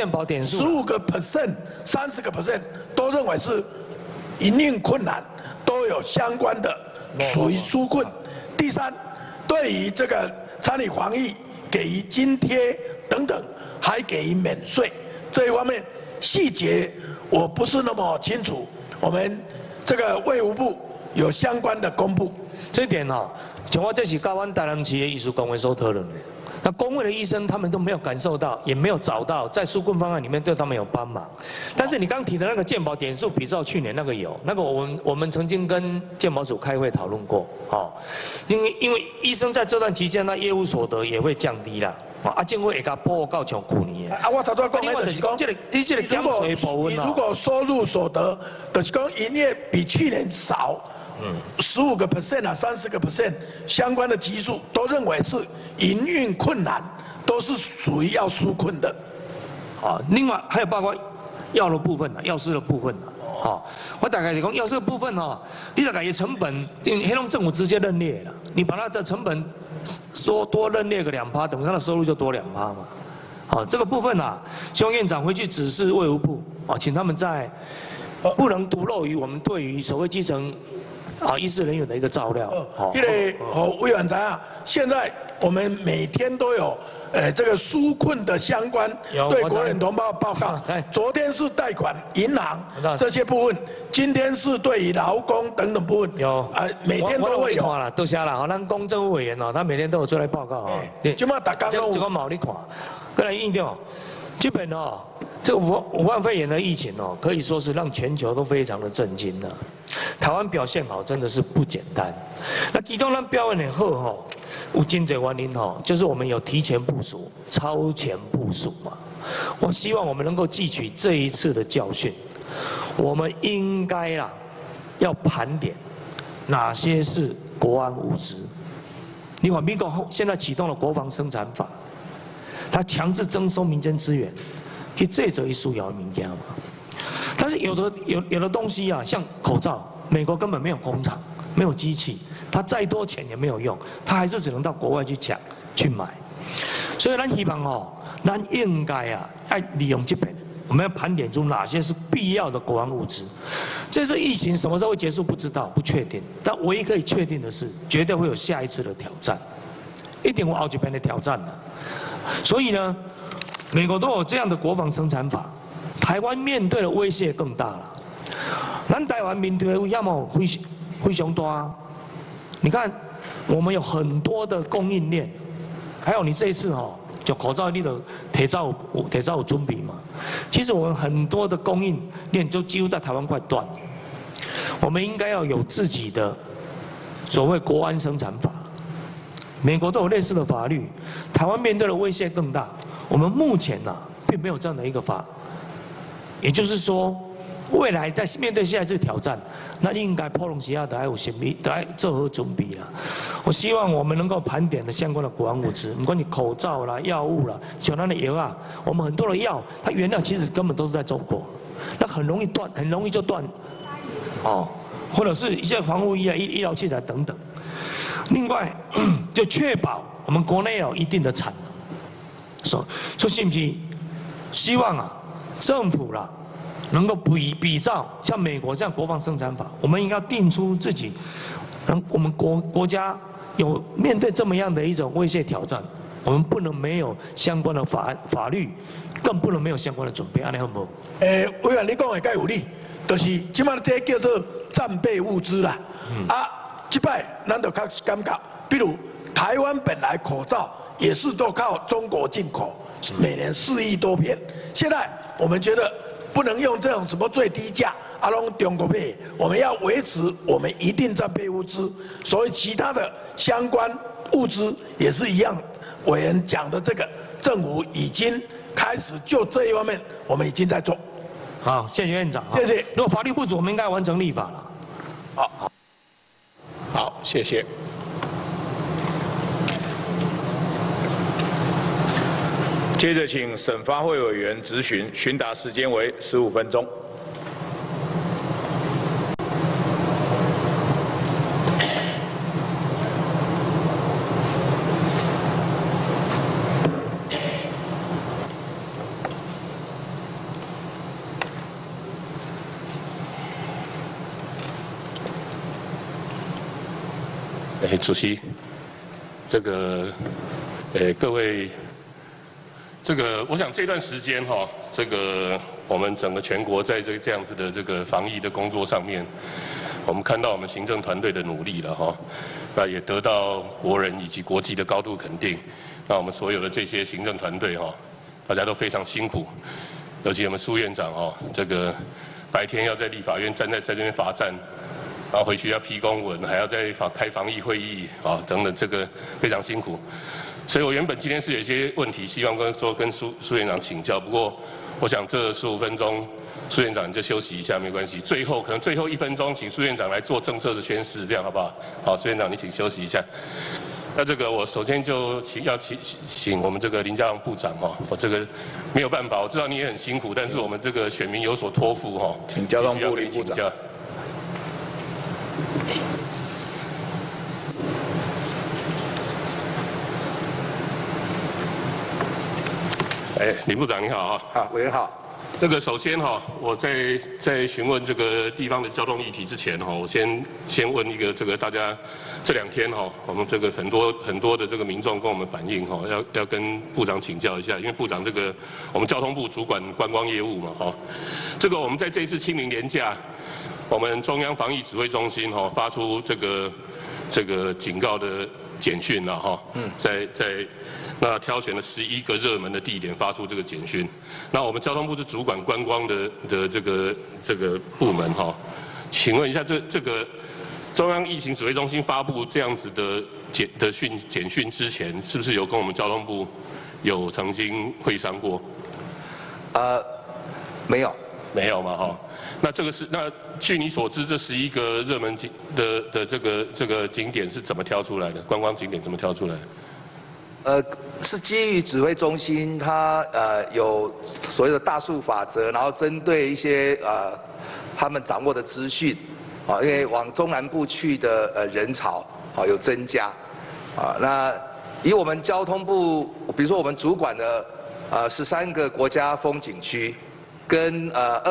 15%、30%，都认为是营运困难，都有相关的属于纾困。第三，对于这个参与防疫给予津贴等等，还给予免税这一方面。细节我不是那么清楚，我们这个卫福部有相关的公布。 这一点哈，像我这是高湾台南市的医师公会所讨论的。那公会的医生他们都没有感受到，也没有找到在纾困方案里面对他们有帮忙。但是你刚提的那个健保点数比照去年那个有，那个我们曾经跟健保署开会讨论过，哦，因为医生在这段期间，那业务所得也会降低啦。政府会甲补到像去年的。 我头拄讲的就是讲，你如果收入所得，就是讲营业比去年少，15% 啊30%，相关的基数都认为是营运困难，都是属于要纾困的。 啊，另外还有包括药的部分啊，药师的部分啊。好，我大概是讲药师的部分哦，你大概的成本，因为政府直接认列了，你把它的成本说多认列个2%，等于他的收入就多2%嘛。好，这个部分啊，希望院长回去指示卫福部啊，请他们在不能独漏于我们对于所谓基层医事人员的一个照料。 因为委员知啊，现在我们每天都有这个纾困的相关对国人同胞的报告。昨天是贷款、银行这些部分，今天是对于劳工等等部分。 有每天都会有。 啦，都下啦，好，咱公政务委员哦，他每天都有出来报告啊。 今嘛大家都这个毛你看，过来印掉，基本哦。 这个武汉肺炎的疫情哦，可以说是让全球都非常的震惊了。台湾表现好真的是不简单。那其中咱表现的好吼，有真侪原因吼，就是我们有提前部署、超前部署嘛。我希望我们能够汲取这一次的教训，我们应该啦要盘点哪些是国安物资。你看美国现在启动了国防生产法，它强制征收民间资源。 去这一需要的物件嘛，但是有的东西啊，像口罩，美国根本没有工厂，没有机器，它再多钱也没有用，它还是只能到国外去抢去买。所以咱希望哦，咱应该啊，要利用这边，我们要盘点出哪些是必要的国安物资。这次疫情什么时候会结束不知道，不确定，但唯一可以确定的是，绝对会有下一次的挑战，一定有后一边的挑战的。所以呢。 美国都有这样的国防生产法，台湾面对的威胁更大了。咱台湾面对的威胁哦，非常大。你看，我们有很多的供应链，还有你这一次哦，就口罩你的铁罩有准备嘛。其实我们很多的供应链就几乎在台湾快断了。我们应该要有自己的所谓国安生产法。美国都有类似的法律，台湾面对的威胁更大。 我们目前呢、并没有这样的一个法，也就是说，未来在面对下一次挑战，那应该普隆西亚的还有先备，都要做好准备啦。我希望我们能够盘点的相关的国安物资，不管你口罩啦、药物啦、像那的药啊，我们很多的药，它原料其实根本都是在中国，那很容易断，很容易就断，哦，或者是一些防护衣啊、医疗器材等等。另外，就确保我们国内有一定的产能。 说是不是希望啊，政府啦，能够比照像美国这样国防生产法，我们应该定出自己，我们国家有面对这么样的一种威胁挑战，我们不能没有相关的法律，更不能没有相关的准备，安尼好不好？ 委员你讲的该有理，就是即马这叫做战备物资啦。这摆咱就开始感觉，比如台湾本来口罩。 也是都靠中国进口，每年4亿多片。现在我们觉得不能用这种什么最低价，拢中国配，我们要维持我们一定战备物资，所以其他的相关物资也是一样。委员讲的这个，政府已经开始就这一方面，我们已经在做。 好，谢谢院长。 谢谢。 如果法律不足，我们应该完成立法了。 好，谢谢。 接着，请审发会委员质询，询答时间为15分钟。 主席，这个，各位。 我想这段时间哈，我们整个全国在这样子的这个防疫的工作上面，我们看到我们行政团队的努力了哈，那也得到国人以及国际的高度肯定。那我们所有的这些行政团队哈，大家都非常辛苦，尤其我们苏院长哈，白天要在立法院站在这边罚站，然后回去要批公文，还要再开防疫会议啊等等，非常辛苦。 所以我原本今天是有一些问题，希望跟苏院长请教。不过，我想这15分钟，苏院长你就休息一下，没关系。可能最后1分钟，请苏院长来做政策的宣示，这样好不好？好，苏院长你请休息一下。那我首先就请我们林佳龙部长哈，我没有办法，我知道你也很辛苦，但是我们选民有所托付哈， 请交通部林部长。 林部长你好啊！ 好，委员好。 这个首先哈，我在询问这个地方的交通议题之前哈，我先问一个这个大家这2天哈，我们这个很多的这个民众跟我们反映哈，要跟部长请教一下，因为部长这个我们交通部主管观光业务嘛哈，这个我们在这一次清明连假，我们中央防疫指挥中心哈发出这个警告的简讯了哈，在那挑选了11个热门的地点发出这个简讯。那我们交通部是主管观光的这个部门哈，请问一下这个中央疫情指挥中心发布这样子的简讯之前，是不是有跟我们交通部有曾经会商过？ 没有。 没有嘛哈？那据你所知，这11个热门的这个景点是怎么挑出来的？观光景点怎么挑出来的？ 是基于指挥中心它有所谓的大数法则，然后针对一些他们掌握的资讯，因为往中南部去的人潮有增加，那以我们交通部，比如说我们主管的13个国家风景区，跟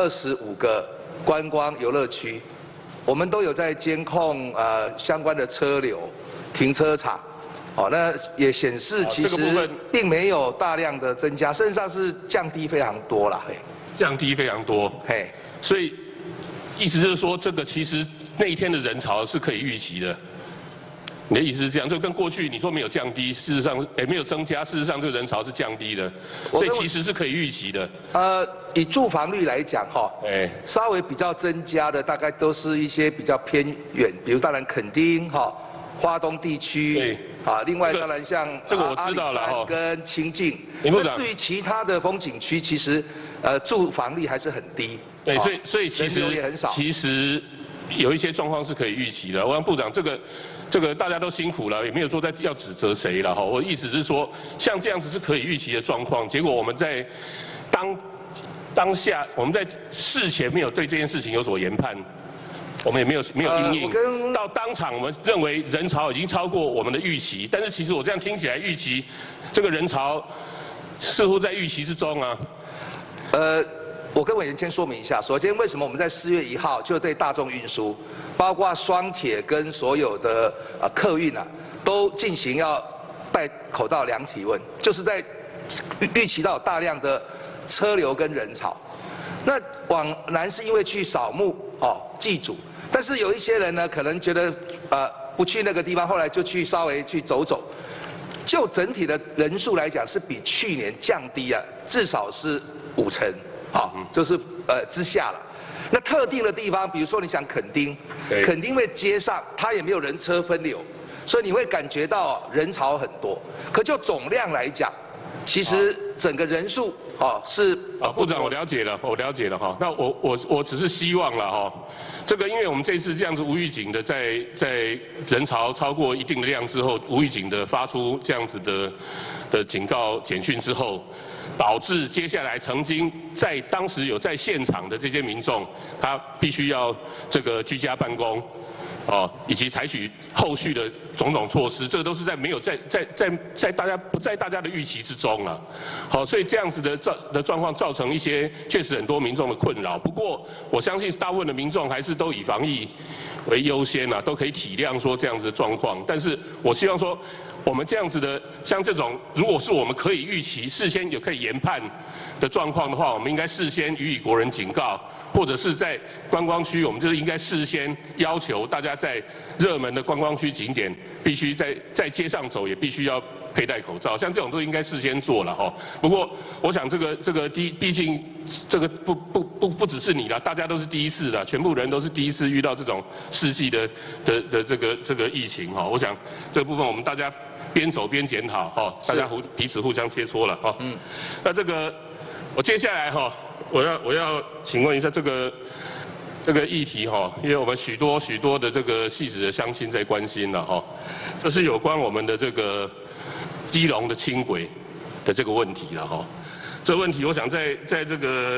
25个观光游乐区，我们都有在监控相关的车流、停车场。那也显示其实并没有大量的增加，事实上是降低非常多啦。 降低非常多。嘿，所以意思就是说，这个其实那一天的人潮是可以预期的。你的意思是这样，就跟过去你说没有降低，事实上没有增加，事实上这个人潮是降低的，所以其实是可以预期的。 以住房率来讲稍微比较增加的大概都是一些比较偏远，比如当然垦丁花东地区。另外当然像这个我知道了跟清境。 那至于其他的风景区，其实住房率还是很低。 对，所以其实有一些状况是可以预期的。我让部长这个大家都辛苦了，也没有说要指责谁了哈。我的意思是说，像这样子是可以预期的状况，结果我们在当下我们在事前没有对这件事情有所研判。我们也没有因应，到当场我们认为人潮已经超过我们的预期，但是其实我这样听起来，预期这个人潮似乎在预期之中啊。 我跟委员先说明一下，首先为什么我们在4月1号就对大众运输，包括双铁跟所有的客运都进行要戴口罩量体温，就是在预期到大量的车流跟人潮。那往南是因为去扫墓祭祖。但是有一些人呢，可能觉得不去那个地方，后来就稍微去走走。就整体的人数来讲，是比去年降低至少是50%，就是之下了。那特定的地方，比如说你想垦丁，垦丁会街上它也没有人车分流，所以你会感觉到人潮很多。可就总量来讲，其实整个人数是部长，我了解了哈。那我只是希望了哈，这个因为我们这次这样子无预警的在人潮超过一定的量之后，无预警的发出这样子的警告简讯之后，导致接下来曾经当时有在现场的这些民众，他必须要这个居家办公。以及采取后续的种种措施，这个都是没有在大家的预期之中了。所以这样子的状况造成一些确实很多民众的困扰。不过我相信大部分的民众还是都以防疫为优先都可以体谅说这样子的状况。但是我希望说，我们这样子的像这种，如果是我们可以预期、事先可以研判的状况的话，我们应该事先予以国人警告，或者是在观光区，我们就是应该事先要求大家在热门的观光区景点，必须在街上走也必须要佩戴口罩，像这种都应该事先做了哈。不过我想这个毕竟这个不只是你啦，大家都是第一次啦，全部人都是第一次遇到这种世纪的这个疫情哈。我想这个部分我们大家边走边检讨哈，大家彼此互相切磋了哈。那这个我接下来哈，我要请问一下这个议题哈，因为我们许多的这个汐止的乡亲在关心了哈，就是有关我们的这个基隆的轻轨的这个问题了哈。这个问题我想在这个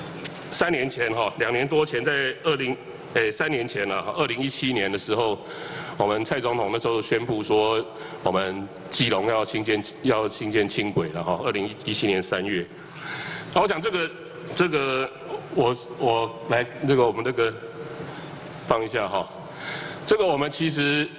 3年前哈，2年多前，在3年前了，2017年的时候，我们蔡总统那时候宣布说，我们基隆要新建轻轨了哈，2017年3月。我想这个这个我来这个我们这个放一下哈，这个我们其实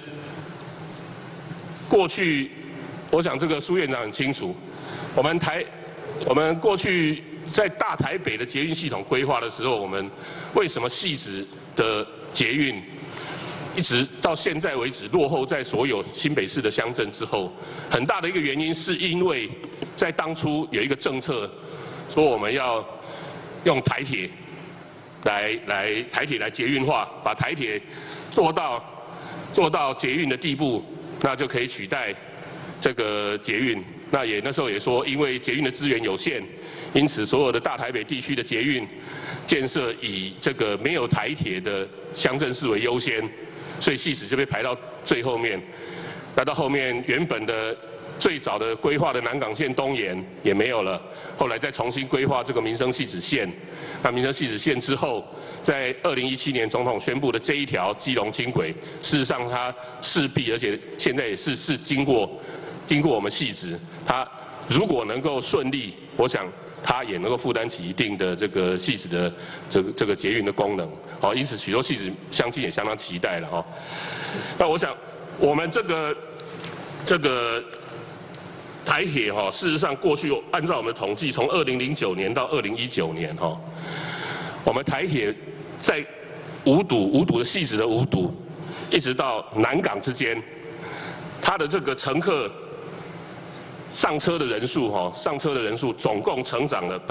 过去，我想这个苏院长很清楚，我们过去在大台北的捷运系统规划的时候，我们为什么汐止的捷运一直到现在为止落后在所有新北市的乡镇之后，很大的一个原因是因为在当初有一个政策，说我们要用台铁台铁来捷运化，把台铁做到捷运的地步，那就可以取代这个捷运。那时候也说，因为捷运的资源有限，因此所有的大台北地区的捷运建设以这个没有台铁的乡镇市为优先，所以汐止就被排到最后面。那到后面原本的最早的规划的南港线东延也没有了，后来再重新规划这个民生汐止线。那民生汐止线之后，在2017年总统宣布的这一条基隆轻轨，事实上它势必，而且现在也是经过我们汐止，它如果能够顺利，我想它也能够负担起一定的这个汐止的这个捷运的功能。好，因此许多汐止乡亲也相当期待了哈。那我想我们这个台铁哈，事实上过去按照我们的统计，从2009年到2019年哈，我们台铁在五堵的汐止的五堵，一直到南港之间，它的这个乘客上车的人数总共成长了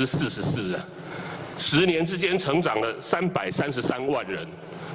44%啊，10年之间成长了333万人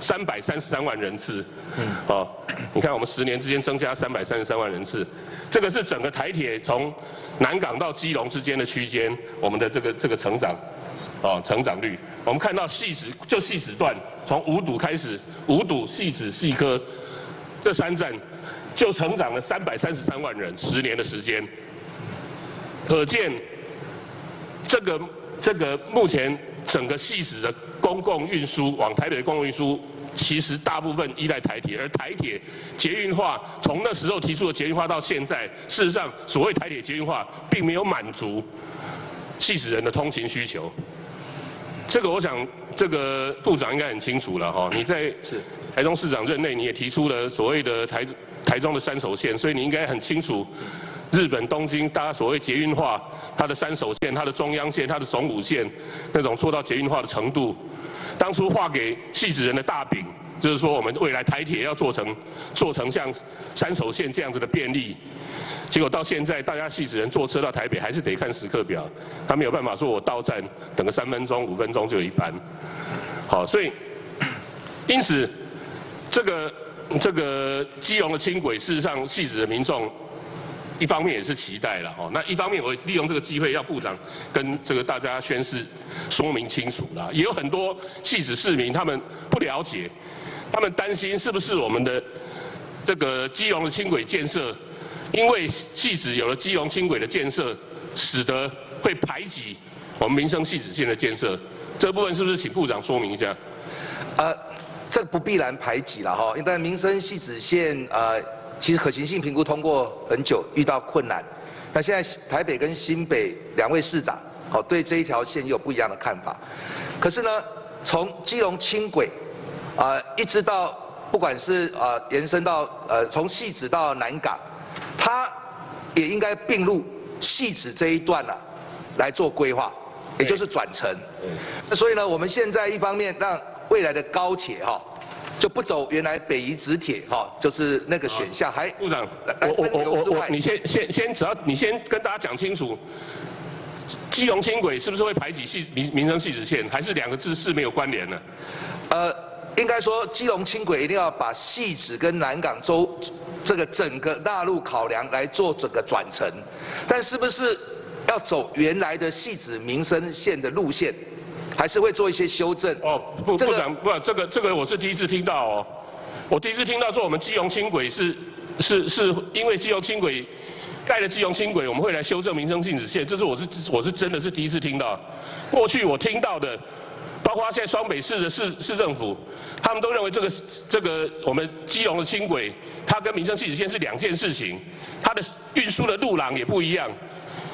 ，333万人次。你看我们10年之间增加333万人次，这个是整个台铁从南港到基隆之间的区间，我们的这个成长率。我们看到汐止段从五堵开始，五堵、汐止、汐科这3站就成长了333万人，10年的时间，可见这个目前整个汐止的公共运输往台北的公共运输，其实大部分依赖台铁，而台铁捷运化从那时候提出的捷运化到现在，事实上所谓台铁捷运化并没有满足汐止人的通勤需求。这个我想，这个部长应该很清楚了哈。你在台中市长任内，你也提出了所谓的台中的3手线，所以你应该很清楚日本东京大家所谓捷运化，它的3手线、它的中央线、它的总武线那种做到捷运化的程度。当初画给汐止人的大饼，就是说我们未来台铁要做成像3手线这样子的便利。结果到现在，大家汐止人坐车到台北还是得看时刻表，他没有办法说我到站等个3分钟、5分钟就有一班。好，所以因此这个基隆的轻轨，事实上汐止的民众一方面也是期待了哈。那一方面我利用这个机会要部长跟这个大家宣示说明清楚啦。也有很多汐止市民他们不了解，他们担心是不是我们的这个基隆的轻轨建设。因为汐止有了基隆轻轨的建设，使得会排挤我们民生汐止线的建设，这部分是不是请部长说明一下？ 这不必然排挤了哈，因为民生汐止线其实可行性评估通过很久，遇到困难。那现在台北跟新北2位市长对这一条线有不一样的看法。可是呢，从基隆轻轨一直到不管是延伸到从汐止到南港。它也应该并入汐止这一段来做规划，也就是转乘。那所以呢，我们现在一方面让未来的高铁就不走原来北宜直铁就是那个选项，还部长，你先跟大家讲清楚，基隆轻轨是不是会排挤民生汐止线，还是2个字是没有关联的？ 应该说基隆轻轨一定要把汐止跟南港州。这个整个纳入考量来做整个转乘，但是不是要走原来的汐止民生线的路线，还是会做一些修正？ 部长，这个我是第一次听到哦，我第一次听到说我们基隆轻轨是因为基隆轻轨盖了基隆轻轨，我们会来修正民生汐止线，这是我是真的是第一次听到，过去我听到的。包括现在双北市的市政府，他们都认为这个我们基隆的轻轨，它跟民生汐止线是2件事情，它的运输的路廊也不一样。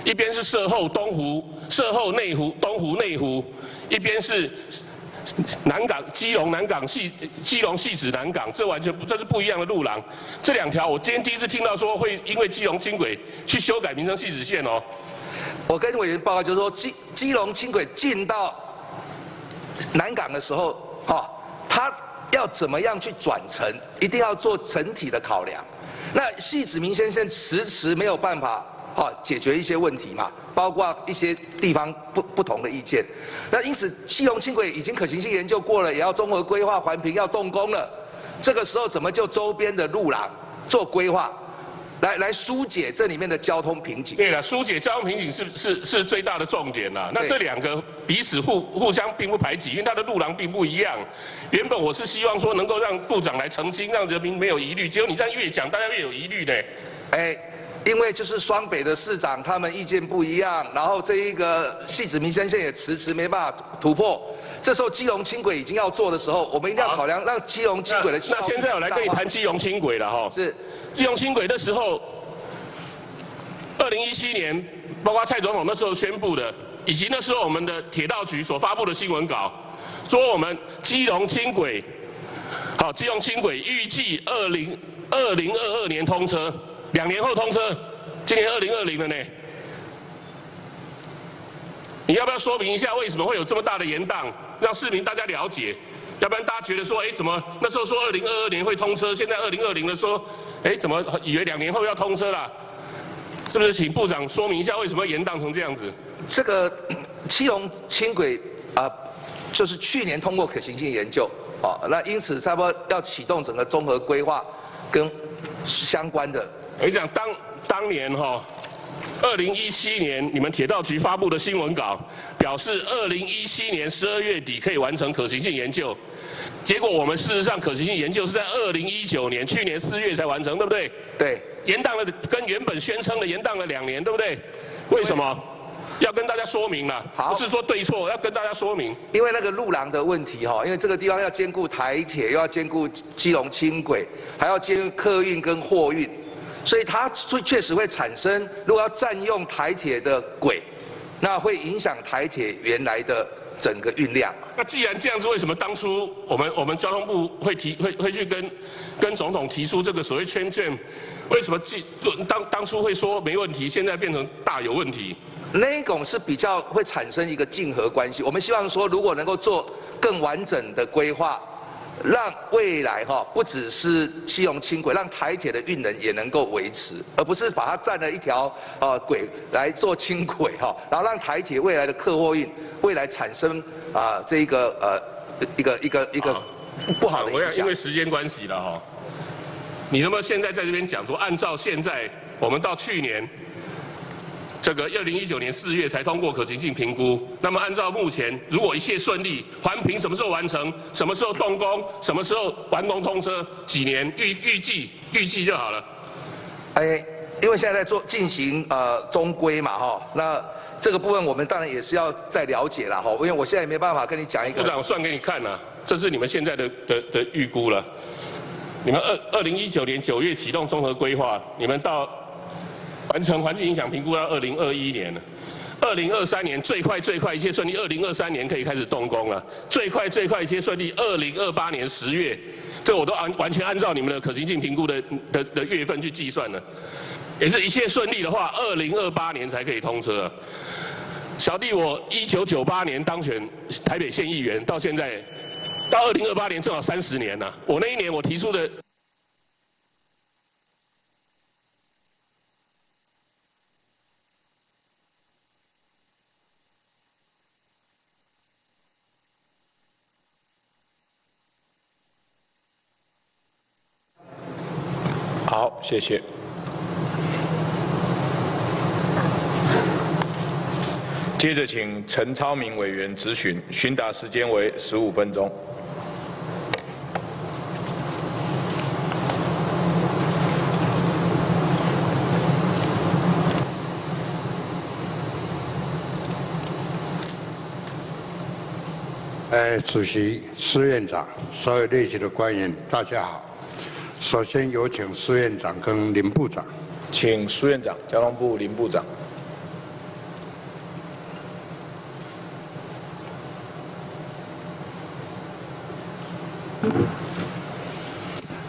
一边是射后东湖、射后内湖、东湖内湖，一边是南港、基隆南港基隆汐止南港，这是不一样的路廊。这2条我今天第一次听到说会因为基隆轻轨去修改民生汐止线哦。 我跟委员报告就是说，基隆轻轨进到南港的时候，它要怎么样去转乘，一定要做整体的考量。那汐止民生线迟迟没有办法解决一些问题嘛，包括一些地方不同的意见。那因此，基隆轻轨已经可行性研究过了，也要综合规划环评要动工了。这个时候怎么就周边的路廊做规划，来疏解这里面的交通瓶颈？ 对了，疏解交通瓶颈是最大的重点啦。那这2个彼此互相并不排挤，因为它的路廊并不一样。原本我是希望说能够让部长来澄清，让人民没有疑虑。结果你这样越讲，大家越有疑虑呢。 因为就是双北的市长他们意见不一样，然后这一个汐止民生线也迟迟没办法突破。这时候基隆轻轨已经要做的时候，我们一定要考量让基隆轻轨的效率。 那现在我来跟你谈基隆轻轨了哈。 是， 基隆轻轨的时候，2017年，包括蔡总统那时候宣布的，以及那时候我们的铁道局所发布的新闻稿，说我们基隆轻轨，基隆轻轨预计2022年通车。2年后通车，今年2020了呢。你要不要说明一下为什么会有这么大的延宕，让市民大家了解？要不然大家觉得说，怎么那时候说2022年会通车，现在2020了说，怎么以为2年后要通车啦？是不是请部长说明一下为什么延宕成这样子？ 这个基隆轻轨就是去年通过可行性研究，那因此差不多要启动整个综合规划跟相关的。 我跟你讲，当年2017年你们铁道局发布的新闻稿表示，2017年12月底可以完成可行性研究，结果我们事实上可行性研究是在2019年去年4月才完成，对不对？ 对， 延宕了，跟原本宣称的延宕了2年，对不对？为什么？要跟大家说明了，不是说对错，要跟大家说明。 因为那个路廊的问题因为这个地方要兼顾台铁，又要兼顾基隆轻轨，还要兼顾客运跟货运。所以它确实会产生，如果要占用台铁的轨，那会影响台铁原来的整个运量。 那既然这样子，为什么当初我们交通部会去跟总统提出这个所谓圈券？为什么当初会说没问题，现在变成大有问题？ 那种是比较会产生一个竞合关系。我们希望说，如果能够做更完整的规划。让未来不只是基隆轻轨，让台铁的运能也能够维持，而不是把它占了一条轨来做轻轨然后让台铁未来的客货运未来产生这一个不好的影响。 因为时间关系了你能不能现在在这边讲说，按照现在我们到去年。这个2019年4月才通过可行性评估，那么按照目前，如果一切顺利，环评什么时候完成？什么时候动工？什么时候完工通车？几年？预计就好了。 因为现在在进行中规嘛那这个部分我们当然也是要再了解了因为我现在也没办法跟你讲一个。 部长，我算给你看了，这是你们现在的预估了。你们2019年9月启动综合规划，你们到。完成环境影响评估到2021年了，2023年最快一切顺利，2023年可以开始动工了。最快一切顺利，2028年10月，这我都完全按照你们的可行性评估的月份去计算了，也是一切顺利的话，2028年才可以通车。小弟我1998年当选台北县议员，到现在到2028年正好30年了。我那一年我提出的。 好，谢谢。接着请陈超明委员质询，询答时间为15分钟。 主席、司院长、所有列席的官员，大家好。首先有请司院长跟林部长。 请苏院长，交通部林部长。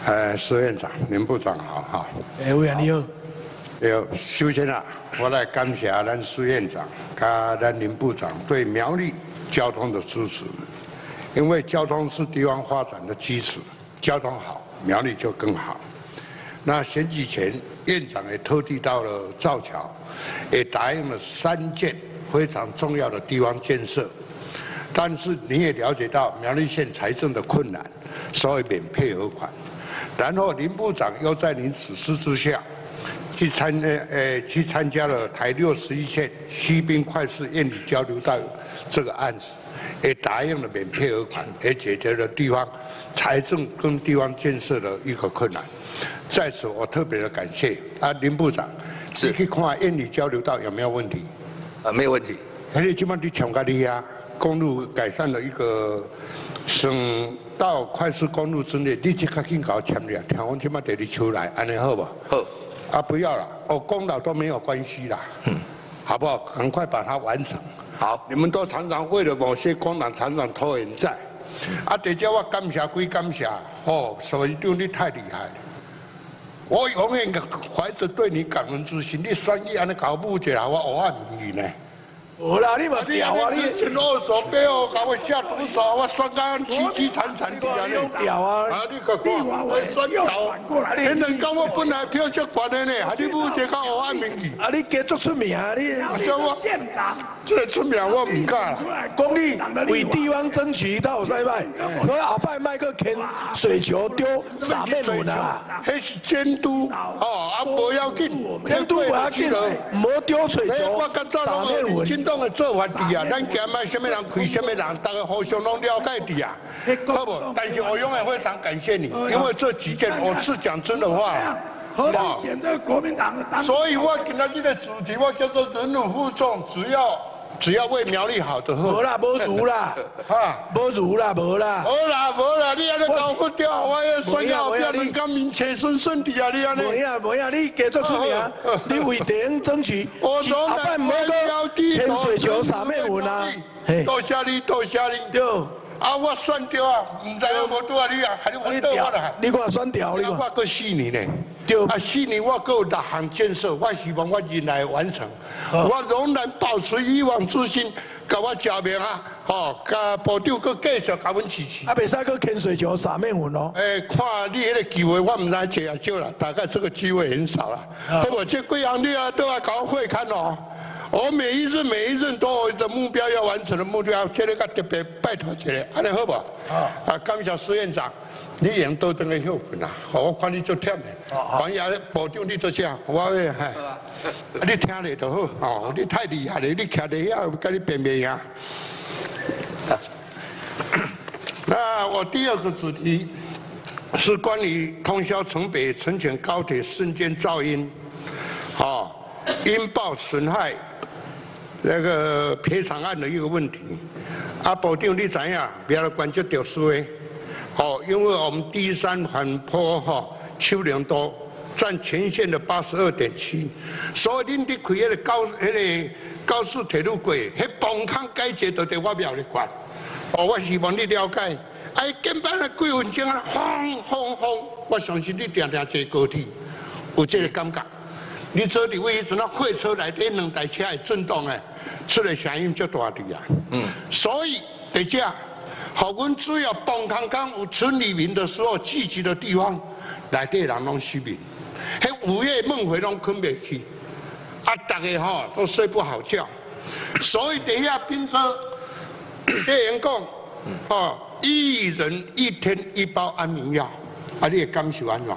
施院长、林部长好哈。 委员你好。 首先啊，我来感谢咱施院长、加咱林部长对苗栗交通的支持，因为交通是地方发展的基础，交通好，苗栗就更好。那选举前，院长也特地到了造桥，也答应了3件非常重要的地方建设。但是你也了解到苗栗县财政的困难，所以免配合款。然后林部长又在您指示之下，去参加了台61线西滨快速院里交流道这个案子，也答应了免配合款，也解决了地方财政跟地方建设的一个困难。在此，我特别的感谢林部长，你去看院里交流道有没有问题？ 没有问题。 你今晚你抢个你啊，公路改善了一个省道快速公路之内，你即刻紧搞签了，听我今晚带你出来，安尼好不？ 好。 啊，不要了，功劳都没有关系啦，好不好？赶快把它完成。 好， 你们都常常为了某些功劳常常拖延债，第二我感谢归感谢，所以对你太厉害了。我永远怀着对你感恩之心，你选你安尼搞不起来，我5万名呢。 无啦，你嘛调啊！你前后手背后甲我下毒手，我选到凄凄惨惨的啊！ 你调啊！ 你个看，我选调，你两讲我本来票足悬的呢，你不这到5万名去。 你加足出名，你县长，这出名我唔敢啦。 讲你为地方争取到使歹，我后摆卖个牵水球丢撒面粉啊！ 迄是监督无要紧， 监督无要紧，无丢水球撒面粉。 党的做法伫啊，咱今麦什么人开什么人，大家互相拢了解伫啊，好不？但是我永远非常感谢你，因为这几件我是讲真的话啦， 好不好？选这个国民党的党。 所以我今仔日的主题我叫做忍辱负重，只要为苗栗好的好。 无啦，无如啦，无如啦，无啦。 无啦，你安尼搞不掉，我也选后壁人家名切顺利啊，你安尼。 无影，你加足出名，你为地方争取，后摆唔好个牵水球撒面粉啊。 多谢你。对。我选掉啊，唔知我无拄啊你啊，还你我倒我啦。 你看选掉，你看。 我过4年呢。对。4年我各有6项建设，我希望我仍来完成。我仍然保持以往之心，甲我交明啊，甲部长佮继续甲阮支持。 袂使佮牵水球撒面粉哦。 看你迄个机会，我唔知借啊少啦，大概这个机会很少啦。好不，这几项你啊都要搞会看哦。我每一任都有的目标要完成的目标，这个特别拜托一下，安尼好不？感谢施院长，你用多长的休困啊？我看你做忝的，反正部长你做啥？我会你听咧就好。你太厉害了，你徛咧遐，跟你辩袂赢。那我第2个主题是关于通霄城北城前高铁瞬间噪音，音爆损害。那个赔偿案的一个问题，部长你知影，不要关注特殊的，因为我们第3缓坡丘陵都占全线的82.7%，所以恁伫开迄个高速铁路过，迄崩坑改节都在我庙里管，我希望你了解，根本的几分钟啊，轰，我相信你常坐高铁，有这个感觉。你坐伫位迄阵啊，货车内底2台车会震动诶，出来声音足大滴啊。所以第只，互阮只要崩空有村里民的时候聚集的地方，内底人拢失眠，迄午夜梦回拢困袂去，大家都睡不好觉。所以第遐兵车，对人讲，1人1天1包安眠药，你会感受安怎？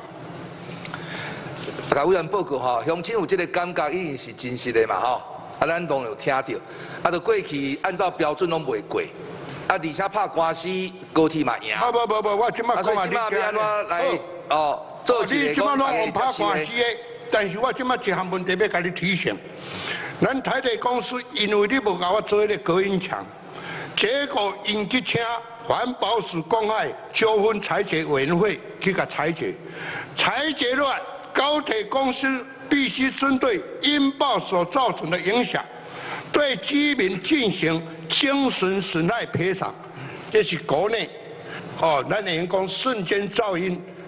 甲委员报告乡亲有这个感觉已经是真实的嘛咱拢有听到，就过去按照标准拢袂过，而且拍官司高铁嘛赢。 不，我即摆讲啊， 你要安怎来做一个？ 你即摆拢用拍官司的，但是我即摆一项问题要甲你提醒，咱台铁公司因为你无甲我做迄个隔音墙，结果引去请环保署公害纠纷裁决委员会去甲裁决，裁决了。高铁公司必须针对音爆所造成的影响，对居民进行精神损害赔偿。这是国内咱员工瞬间噪音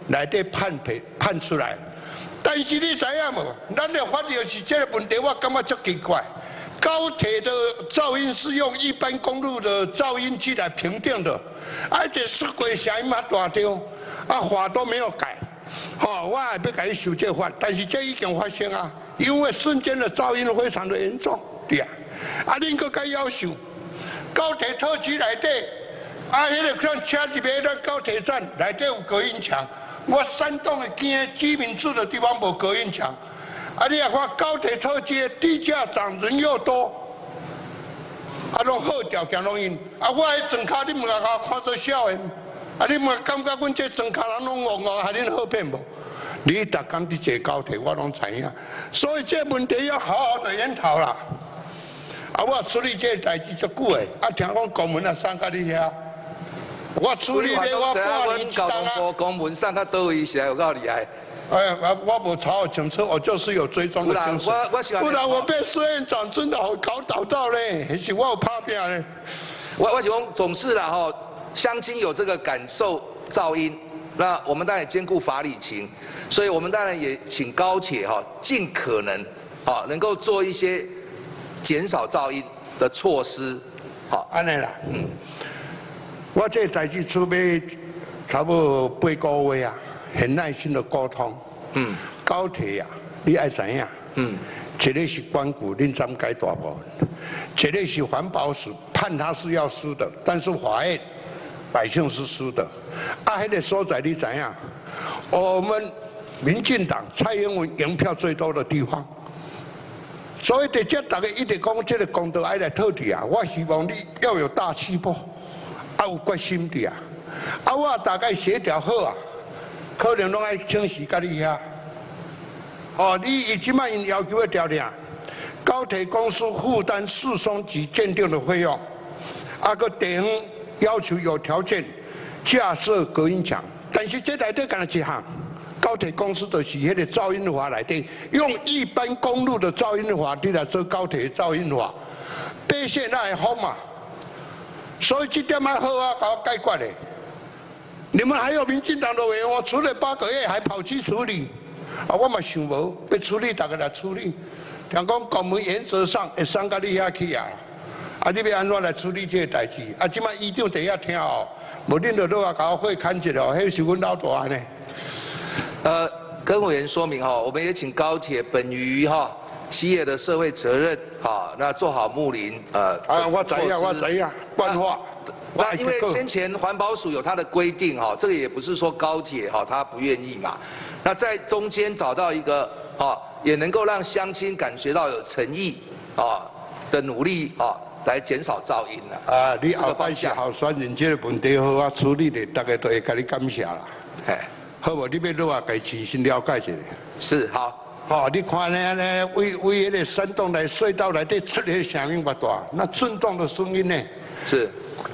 内底判出来。但是你知影无？咱的法律是这个问题，我感觉足奇怪。高铁的噪音是用一般公路的噪音计来评定的，而且说过声音嘛大条，法都没有改。我也要给伊修这法，但是这已经发生啊，因为瞬间的噪音非常的严重，对啊。恁搁该要求高铁特区内底，迄个像车入去咱高铁站内底有隔音墙。我山东的居民住的地方无隔音墙，你也看高铁特区地价涨，人又多，拢好条件拢因，我迄装卡你毋甲我看做笑的，你毋感觉阮这装卡人拢戆戆，还恁好骗无？你逐工伫坐高铁，我拢知影，所以这问题要好好的研讨啦。我处理这代志足久的，听讲公文也送到你遐。我处理了我半年交通部公文送到倒位，是有够厉害。 我无查好清楚，我就是有追踪的精神。不然我被孙院长真的好搞倒到嘞，还是我有拍拼嘞。 我是讲总是啦吼，乡亲有这个感受噪音，那我们当然也兼顾法理情，所以我们当然也请高铁哈尽可能能够做一些减少噪音的措施。好， 安尼啦，我这代志出要差不多8个月啊，很耐心的沟通。高铁啊，你爱知影？一个是关谷，恁怎改大部分；一个是环保署判他是要输的，但是法院百姓是输的。迄个所在你知影？我们民进党蔡英文赢票最多的地方。所以在这大家一直讲这个公道爱来讨的啊，我希望你要有大气魄。有决心的啊！我大概协调好啊，可能拢爱请示甲你遐。你即摆因要求的条件，高铁公司负担诉讼及鉴定的费用，个地方要求有条件架设隔音墙，但是这内底干一项，高铁公司就是迄个噪音法内底，用一般公路的噪音法你来做高铁噪音法，百姓那会疯嘛？所以这点还好啊，给我解决嘞。你们还有民进党的委员，我处理8个月还跑去处理，我嘛想无要处理，大家来处理。听讲公文原则上会送到你遐去啊，你要安怎来处理这个代志？即摆议长第一听哦，无恁就落来给我会看一哦，迄是阮老大安尼。 跟委员说明我们也请高铁本于企业的社会责任，那做好睦邻我知影，办法。 那因为先前环保署有它的规定这个也不是说高铁它不愿意嘛。那在中间找到一个也能够让乡亲感觉到有诚意的努力来减少噪音了。 你后摆是候选人这个问题好啊处理的，大家都会给你感谢啦。好无？你要落来家亲身了解一下。是好。你看呢？为迄个山洞来隧道内底出的声音偌大，那震动的声音呢？是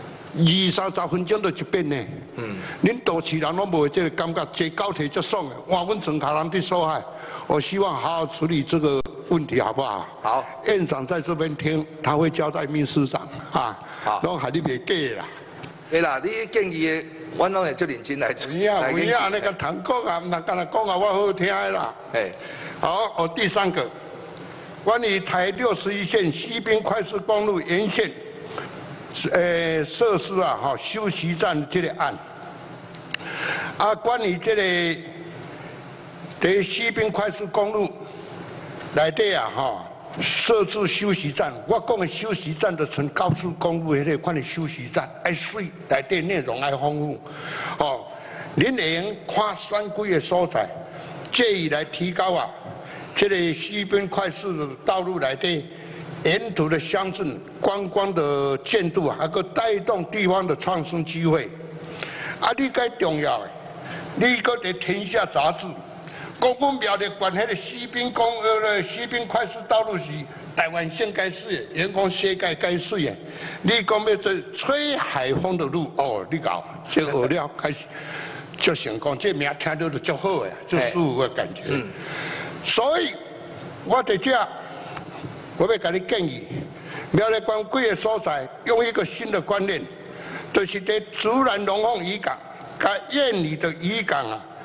20-30分钟就一遍呢。恁都市人拢无这个感觉，坐高铁就爽的，哇！阮庄卡人伫受害，我希望好好处理这个问题，好不好？好。院长在这边听，他会交代秘书长好，拢害你袂假啦。 对啦，你建议的，我拢会足认真来做。 有影，那个谈讲啊，唔通干那讲啊，我好听的啦。好，第3个，关于台61线西滨快速公路沿线，设施休息站这个案，关于这个在西滨快速公路内底设置休息站，我讲的休息站就像高速公路迄个款的休息站，爱水内底内容爱丰富，恁会用看选几个所在，借以来提高这个西滨快速的道路内底沿途的乡镇观光的建筑，还个带动地方的创新机会。你该重要的，你搁在天下杂志。讲阮苗栗县迄个西滨快速道路是台湾县该水的，员工世界该水的。你讲要做吹海风的路，你搞这学了开始就成功，这名听到就足好呀，足舒服的感觉。所以，我在这，我要给你建议，苗栗县几个所在用一个新的观念，就是在竹南龙凤渔港、甲燕里的渔港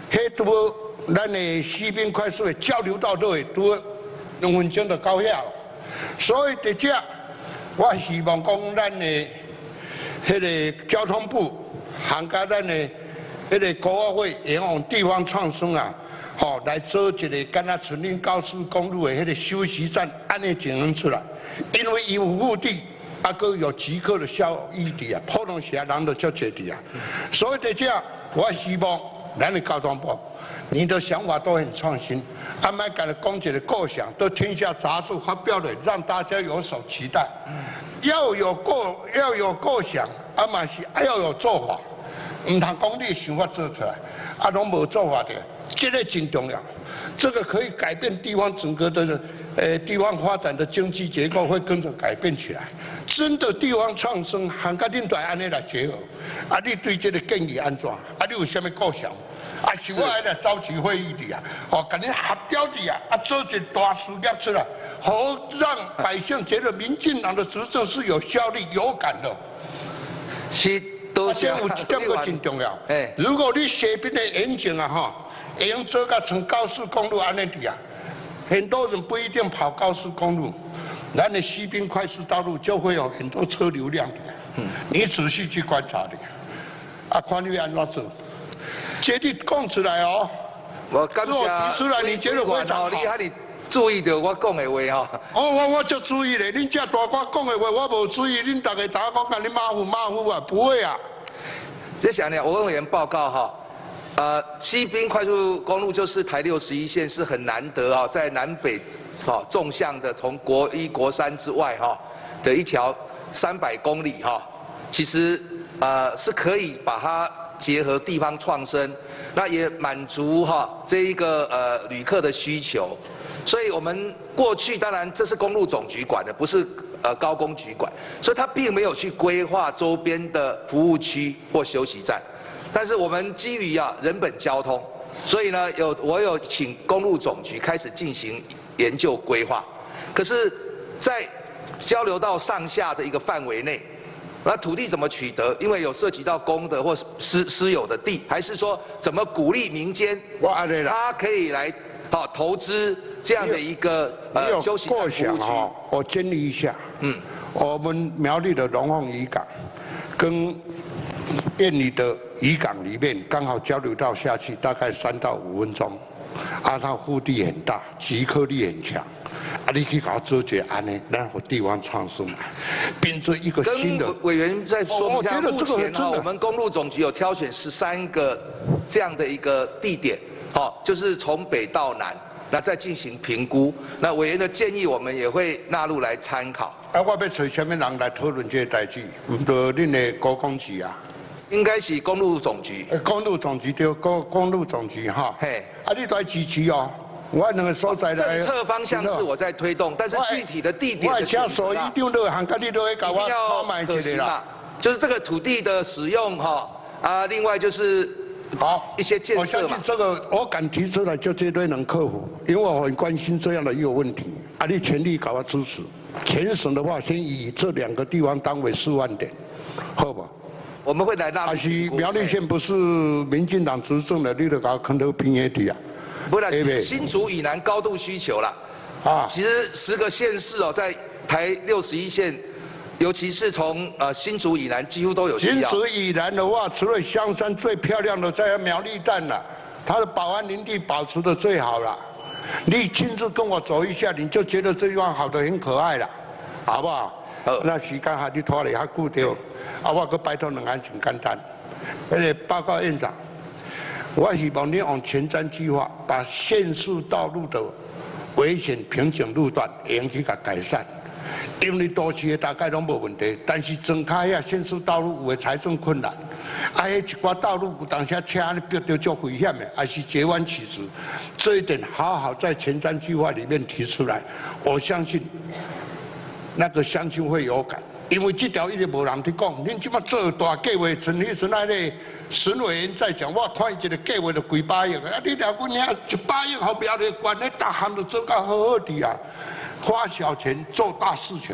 迄都咱的西滨快速的交流道都会都2分钟就到遐了。所以伫遮，我希望讲咱的迄个交通部含甲咱的迄个国合会，沿用地方创生啊，吼来做一个敢若纯林高速公路的迄个休息站，安尼经营出来，因为有腹地。 啊，佮有即刻的效益伫啊，普通时啊人都足侪伫啊，所以在这，我希望咱的交通部，你的想法都很创新，啊，莫干了讲一个构想，到天下杂志发表了，让大家有所期待。要有构想，啊嘛是要有做法，唔通讲你想法做出来，啊拢无做法的，这个真重要，这个可以改变地方整个的。 地方发展的经济结构会跟着改变起来。真的地方创生，含甲恁大安尼来结合。啊，你对这个建议安怎？啊，你有啥物构想？啊，是我来召集会议的啊，哦，甲你合调的啊，啊，做一大事业出来，好让百姓觉得民进党的执政是有效力、有感的。 是，多谢。 有一点个真重要。哎，如果你西边的远景啊，哈，会用做甲像高速公路安尼的啊。 很多人不一定跑高速公路，咱的西滨快速道路就会有很多车流量的。你仔细去观察的，啊，看你安怎做。这你讲出来哦， 我感谢提出来，你觉得非常好。 你还得注意到我讲的话哈。 我就注意咧，恁这大官讲的话我无注意，恁大家打讲讲你马虎啊，不会啊。 这想呢，我问委员报告哈。 西滨快速公路就是台61线，是很难得啊，在南北纵向的，从国1、国3之外哈的一条300公里哈，其实是可以把它结合地方创生，那也满足这一个旅客的需求，所以我们过去当然这是公路总局管的，不是高工局管，所以它并没有去规划周边的服务区或休息站。 但是我们基于人本交通，所以呢我有请公路总局开始进行研究规划。可是，在交流道上下的一个范围内，那土地怎么取得？因为有涉及到公的或私有的地，还是说怎么鼓励民间，他可以来投资这样的一个休息站服务区？ 我建议一下，我们苗栗的龙凤渔港跟 燕里的渔港里面刚好交流道下去，大概3到5分钟，啊，它腹地很大，集客力很强，啊，你去搞做这安尼，然后地方创生，变成一个新的。 跟委员再说明一下，目前我们公路总局有挑选13个这样的一个地点，就是从北到南，那再进行评估。那委员的建议，我们也会纳入来参考。 啊，我要找什么人来讨论这个代志？就恁的高工局啊。 应该是公路总局。 公路总局对，公路总局哈。嘿，啊，你都要支持哦。我两个所在政策方向是我在推动，但是具体的地点的选择， 所一定都行，你都会搞我要可行啦。就是这个土地的使用另外就是一些建设嘛。 我相信这个我敢提出来，就绝对能克服，因为我很关心这样的一个问题。啊，你全力搞我支持。全省的话，先以这2个地方当为示范点，好吧？ 我们会来纳入。 还是苗栗县不是民进党执政的，你就搞坑头平野地啊？ 不是，新竹以南高度需求啦。啊，其实10个县市在台61线，尤其是从新竹以南，几乎都有需要。 新竹以南的话，除了香山最漂亮的在苗栗站了，它的保安林地保持的最好了。你亲自跟我走一下，你就觉得这地方好的很可爱了，好不好？那时间还你拖了还久掉。 啊，我搁拜托两案真简单，那个报告院长，我希望你用前瞻计划，把县市道路的危险瓶颈路段用去改善。因为都市的大概拢无问题，但是增开遐县市道路有的财政困难，迄一寡道路有当时车安尼逼到足危险的，还是截弯起直，这一点好好在前瞻计划里面提出来，我相信那个乡亲会有感。 因为这条一直无人去讲，恁即马做大计划，像迄阵那个沈委员在讲，我看伊一个计划就几百亿啊！你俩阮遐100亿后边的管，那大项都做到好好的啊，花小钱做大事情，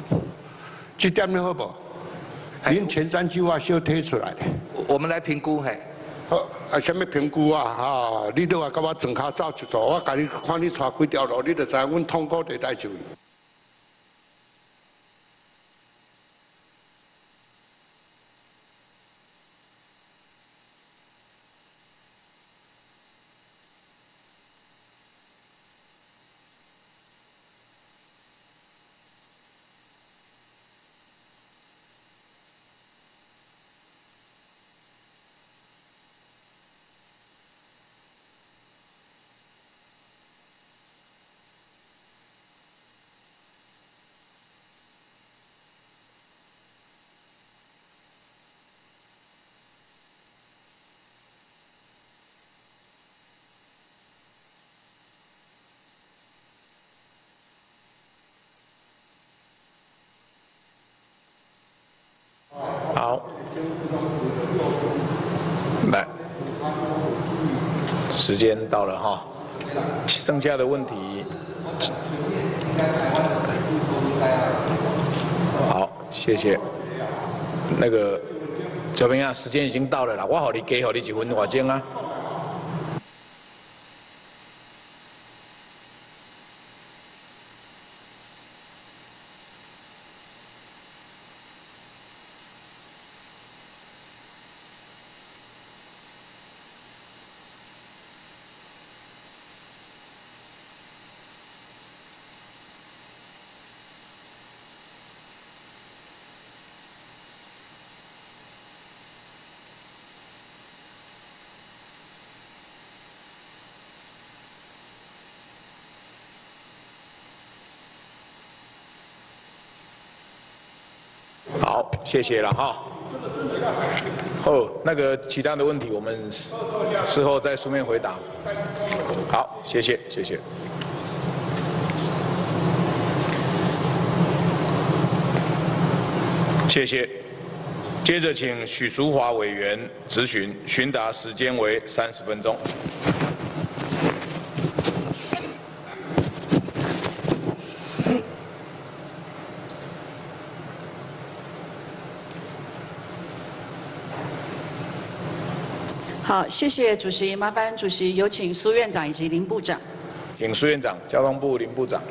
这点你好不？您前瞻计划先推出来的， 我们来评估嘿。 好，什么评估啊？哈，你都话甲我转骹走一走，我甲你看你带几条路，你就知阮痛苦伫在就。 好，来，时间到了哈，剩下的问题，好，谢谢。那个小朋友，时间已经到了啦，我给你加，给你1分多钟啊。好，谢谢了哈。哦，那个其他的问题我们事后再书面回答。好，谢谢，谢谢。谢谢。接着请许淑华委员质询，询答时间为30分钟。 好，谢谢主席，麻烦主席有请苏院长以及林部长。 请苏院长，交通部林部长。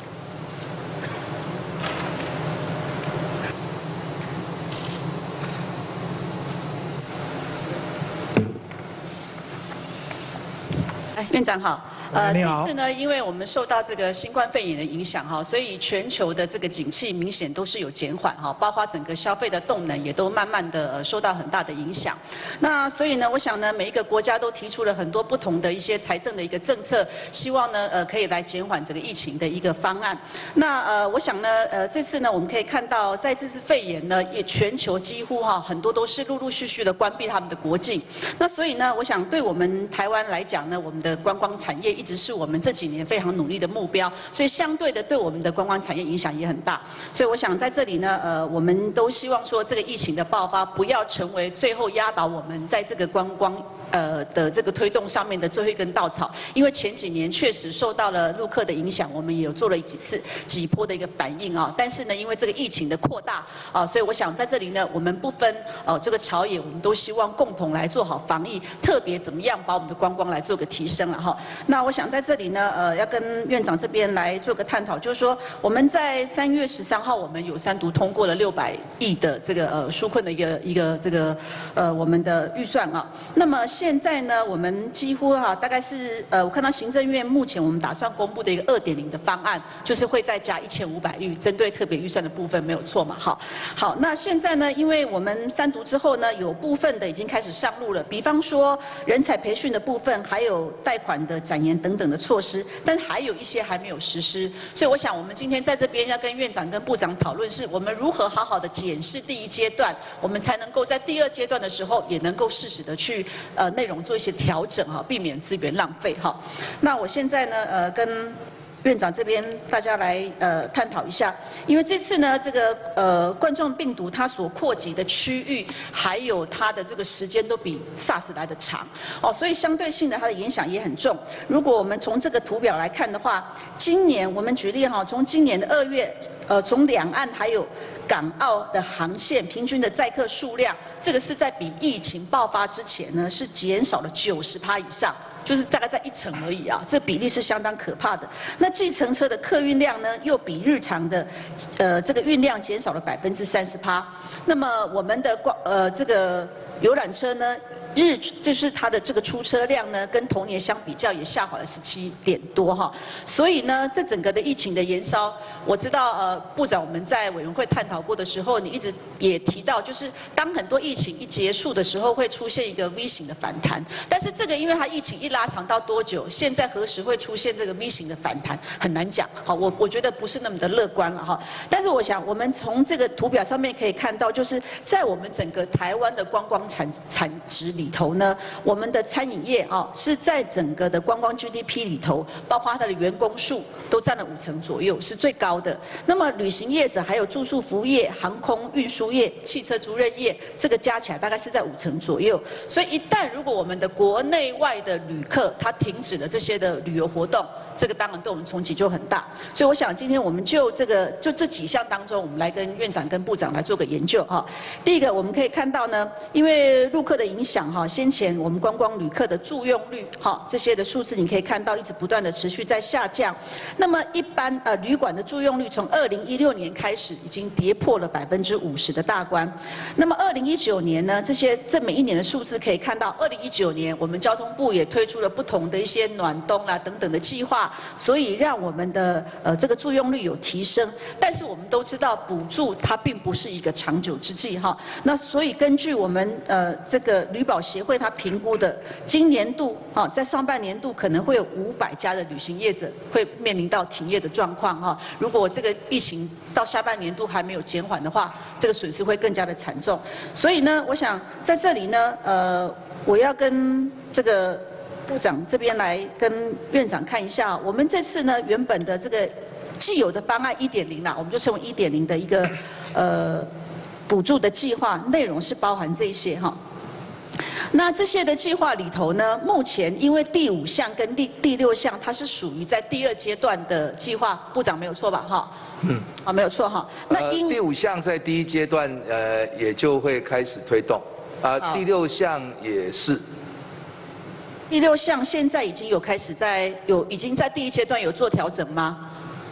哎，院长好。 你好这次呢，因为我们受到这个新冠肺炎的影响哈，所以全球的这个景气明显都是有减缓哈，包括整个消费的动能也都慢慢的受到很大的影响。那所以呢，我想呢，每一个国家都提出了很多不同的一些财政的一个政策，希望呢可以来减缓这个疫情的一个方案。那我想呢这次呢我们可以看到，在这次肺炎呢，也全球几乎哈很多都是陆陆续续的关闭他们的国境。那所以呢，我想对我们台湾来讲呢，我们的观光产业一直是我们这几年非常努力的目标，所以相对的对我们的观光产业影响也很大。所以我想在这里呢，我们都希望说这个疫情的爆发不要成为最后压倒我们在这个观光的这个推动上面的最后一根稻草，因为前几年确实受到了陆客的影响，我们也有做了几波的一个反应啊。但是呢，因为这个疫情的扩大啊，所以我想在这里呢，我们不分这个朝野，我们都希望共同来做好防疫，特别怎么样把我们的观光来做个提升了哈。那我想在这里呢，要跟院长这边来做个探讨，就是说我们在3月13号，我们有3读通过了600亿的这个纾困的一个这个我们的预算啊。那么现在呢，我们几乎大概是我看到行政院目前我们打算公布的一个2.0的方案，就是会再加1500亿，针对特别预算的部分没有错嘛？好，那现在呢，因为我们3读之后呢，有部分的已经开始上路了，比方说人才培训的部分，还有贷款的展延等等的措施，但还有一些还没有实施。所以我想我们今天在这边要跟院长跟部长讨论，是我们如何好好的检视第1阶段，我们才能够在第2阶段的时候也能够适时的去内容做一些调整哈，避免资源浪费哈。那我现在呢跟院长这边大家来探讨一下，因为这次呢，这个冠状病毒它所扩及的区域，还有它的这个时间都比 SARS 来的长，哦，所以相对性的它的影响也很重。如果我们从这个图表来看的话，今年我们举例哈，从今年的2月，从两岸还有港澳的航线平均的载客数量，这个是在比疫情爆发之前呢是减少了90%以上。就是大概在1成而已啊，这比例是相当可怕的。那计程车的客运量呢，又比日常的这个运量减少了30%。那么我们的这个游览车呢，就是它的这个出车量呢，跟同年相比较也下滑了17点多哈。所以呢，这整个的疫情的延烧，我知道部长我们在委员会探讨过的时候，你一直也提到，就是当很多疫情一结束的时候，会出现一个 V 型的反弹。但是这个因为它疫情一拉长到多久，现在何时会出现这个 V 型的反弹，很难讲。好，我觉得不是那么的乐观了哈。但是我想，我们从这个图表上面可以看到，就是在我们整个台湾的观光产值里头呢，我们的餐饮业啊是在整个的观光 GDP 里头，包括它的员工数都占了50%左右，是最高的。那么旅行业者还有住宿服务业、航空运输业、汽车租赁业，这个加起来大概是在50%左右。所以一旦如果我们的国内外的旅客他停止了这些的旅游活动，这个当然对我们冲击就很大。所以我想今天我们就这几项当中，我们来跟院长跟部长来做个研究哈。第一个我们可以看到呢，因为陆客的影响哈，先前我们观光旅客的住用率哈这些的数字你可以看到一直不断的持续在下降。那么一般旅馆的住用率从2016年开始已经跌破了50%的大关。那么2019年呢，这每一年的数字可以看到，2019年我们交通部也推出了不同的一些暖冬啊等等的计划。所以让我们的这个住用率有提升，但是我们都知道补助它并不是一个长久之计哈。那所以根据我们这个旅保协会它评估的，今年度啊在上半年度可能会有500家的旅行业者会面临到停业的状况哈。如果这个疫情到下半年度还没有减缓的话，这个损失会更加的惨重。所以呢，我想在这里呢，我要跟这个部长这边来跟院长看一下，我们这次呢原本的这个既有的方案1.0啦，我们就称为1.0的一个补助的计划，内容是包含这些哈。那这些的计划里头呢，目前因为第5项跟第6项它是属于在第2阶段的计划，部长没有错吧？哈，没有错哈。那第5项在第1阶段也就会开始推动，第6项也是。 第6项现在已经有开始已经在第1阶段有做调整吗？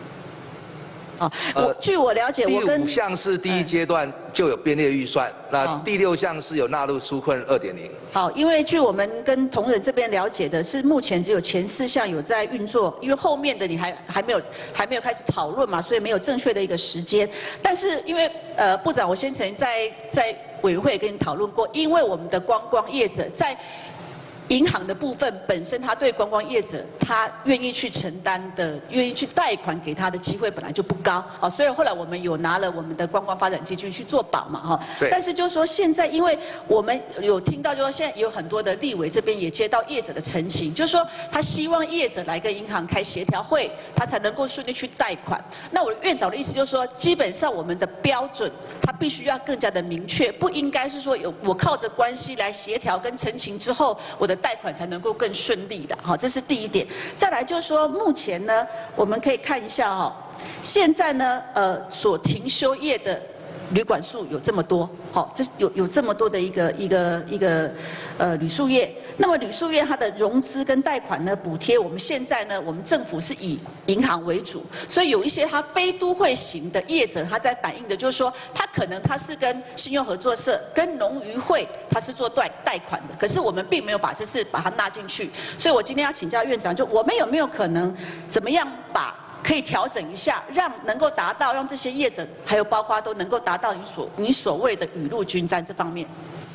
据我了解， 第5项是第1阶段就有编列预算，那第6项是有纳入纾困2.0。 好，因为据我们跟同仁这边了解的是，目前只有前4项有在运作，因为后面的你还没有开始讨论嘛，所以没有正确的一个时间。但是因为部长，我先前在委员会也跟你讨论过，因为我们的观光业者在银行的部分本身，他对观光业者他愿意去承担的、愿意去贷款给他的机会本来就不高，好，所以后来我们有拿了我们的观光发展基金去做保嘛，哈。但是就是说现在，因为我们有听到，就是说现在有很多的立委这边也接到业者的陈情，就是说他希望业者来跟银行开协调会，他才能够顺利去贷款。那我院长的意思就是说，基本上我们的标准，它必须要更加的明确，不应该是说我靠着关系来协调跟陈情之后，我的贷款才能够更顺利的，好，这是第一点。再来就是说，目前呢，我们可以看一下哈，现在呢，所停休业的旅馆数有这么多，好，这有这么多的一个旅宿业。那么旅宿业它的融资跟贷款呢补贴，我们现在呢，我们政府是以银行为主，所以有一些它非都会型的业者，他在反映的就是说，他可能他是跟信用合作社、跟农渔会，他是做贷款的，可是我们并没有把这次把它纳进去，所以我今天要请教院长，就我们有没有可能怎么样可以调整一下，能够达到让这些业者还有包括都能够达到你所谓的雨露均沾这方面。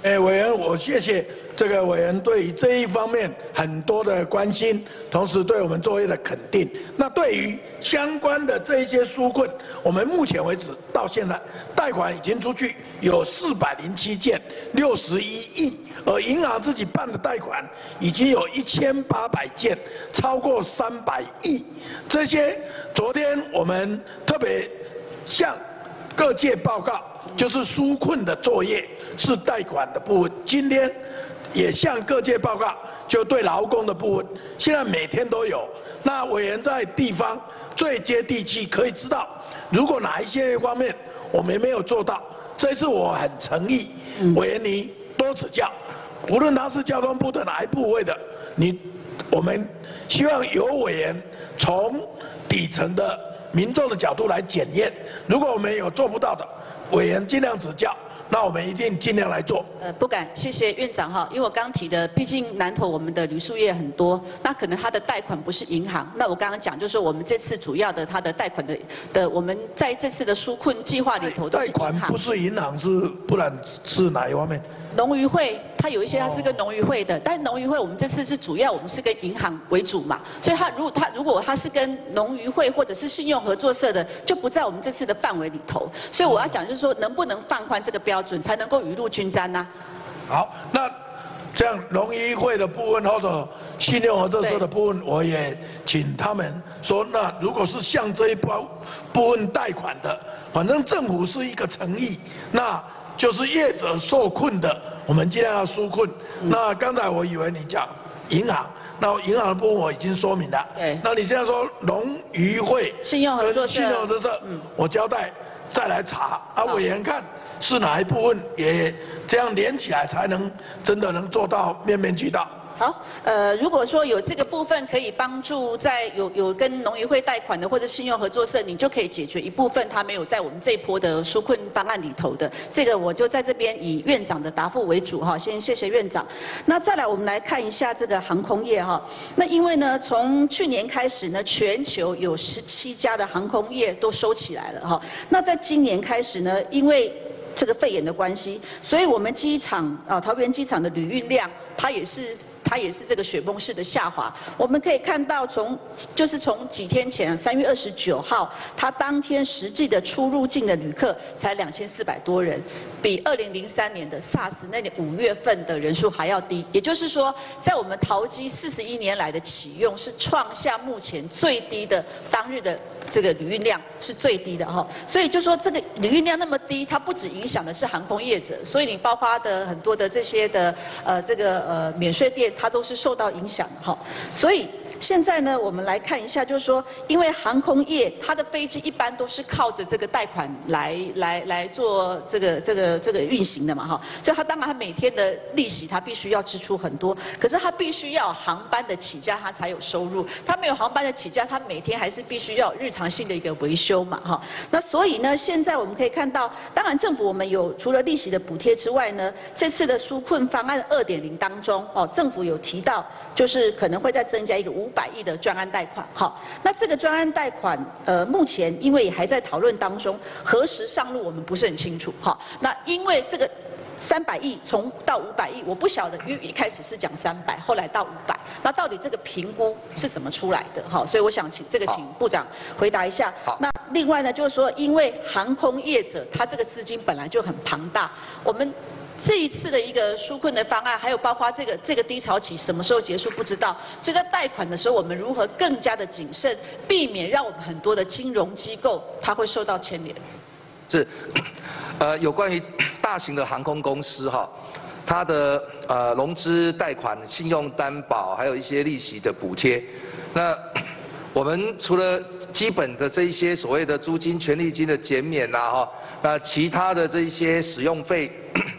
委员，我谢谢这个委员对于这一方面很多的关心，同时对我们作业的肯定。那对于相关的这一些纾困，我们目前为止到现在贷款已经出去有407件，61亿。而银行自己办的贷款已经有1800件，超过300亿。这些昨天我们特别向各界报告，就是纾困的作业是贷款的部分。今天也向各界报告，就对劳工的部分，现在每天都有。那委员在地方最接地气，可以知道，如果哪一些方面我们没有做到，这一次我很诚意，委员你多指教。无论他是交通部的哪一部位的，我们希望有委员从底层的民众的角度来检验。如果我们有做不到的，委员尽量指教，那我们一定尽量来做。 不敢，谢谢院长哈，因为我刚提的，毕竟南投我们的旅宿业很多，那可能他的贷款不是银行。那我刚刚讲就是我们这次主要的他的贷款的，我们在这次的纾困计划里头都是银行。 贷款不是银行是，不然是哪一方面？ 农渔会，它有一些它是跟农渔会的，但农渔会我们这次是主要我们是跟银行为主嘛，所以如果它是跟农渔会或者是信用合作社的，就不在我们这次的范围里头。所以我要讲就是说，能不能放宽这个标准，才能够雨露均沾呢？ 好，那这样农渔会的部分或者信用合作社的部分，我也请他们说，那如果是像这一部分贷款的，反正政府是一个诚意，那就是业者受困的，我们尽量要纾困。那刚才我以为你讲银行，那银行的部分我已经说明了。对。那你现在说农渔会、 信用合作社， 我交代再来查啊，委员看是哪一部分，也这样连起来才能真的能做到面面俱到。 好，如果说有这个部分可以帮助在有跟农渔会贷款的或者信用合作社，你就可以解决一部分他没有在我们这一波的纾困方案里头的。这个我就在这边以院长的答复为主哈，先谢谢院长。那再来我们来看一下这个航空业哈。那因为呢，从去年开始呢，全球有17家的航空业都收起来了哈。那在今年开始呢，因为这个肺炎的关系，所以我们机场桃园机场的旅运量，它也是这个雪崩式的下滑。我们可以看到从几天前3月29号，它当天实际的出入境的旅客才2400多人，比2003年的 SARS 那年5月份的人数还要低。也就是说，在我们桃机41年来的启用是创下目前最低的当日的这个旅运量是最低的哈。所以就说这个旅运量那么低，它不只影响的是航空业者，所以你包括的很多的这些的免税店。它都是受到影响的哈，所以现在呢，我们来看一下，就是说，因为航空业它的飞机一般都是靠着这个贷款来做这个运行的嘛哈，所以它当然它每天的利息它必须要支出很多，可是它必须要有航班的起价，它才有收入。它没有航班的起价，它每天还是必须要有日常性的一个维修嘛哈。那所以呢，现在我们可以看到，当然政府我们有除了利息的补贴之外呢，这次的纾困方案2.0当中哦，政府有提到，就是可能会再增加一个500亿的专案贷款，好，那这个专案贷款，目前因为也还在讨论当中，何时上路我们不是很清楚，好，那因为这个300亿到500亿，我不晓得，因为一开始是讲300，后来到500，那到底这个评估是怎么出来的？好，所以我想请部长回答一下。那另外呢，就是说，因为航空业者他这个资金本来就很庞大，我们这一次的一个纾困的方案，还有包括这个低潮期什么时候结束不知道，所以在贷款的时候，我们如何更加的谨慎，避免让我们很多的金融机构它会受到牵连。 是，有关于大型的航空公司哈，它的融资贷款、信用担保，还有一些利息的补贴，那我们除了基本的这一些所谓的租金、权利金的减免啦哈，那其他的这一些使用费。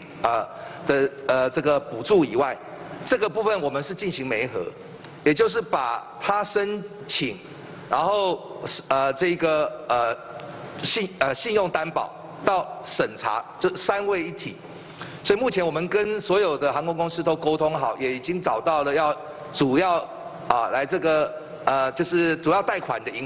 这个补助以外，这个部分我们是进行媒合，也就是把他申请，然后这个信用担保到审查，就3位一体。所以目前我们跟所有的航空公司都沟通好，也已经找到了主要来这个就是主要贷款的银行，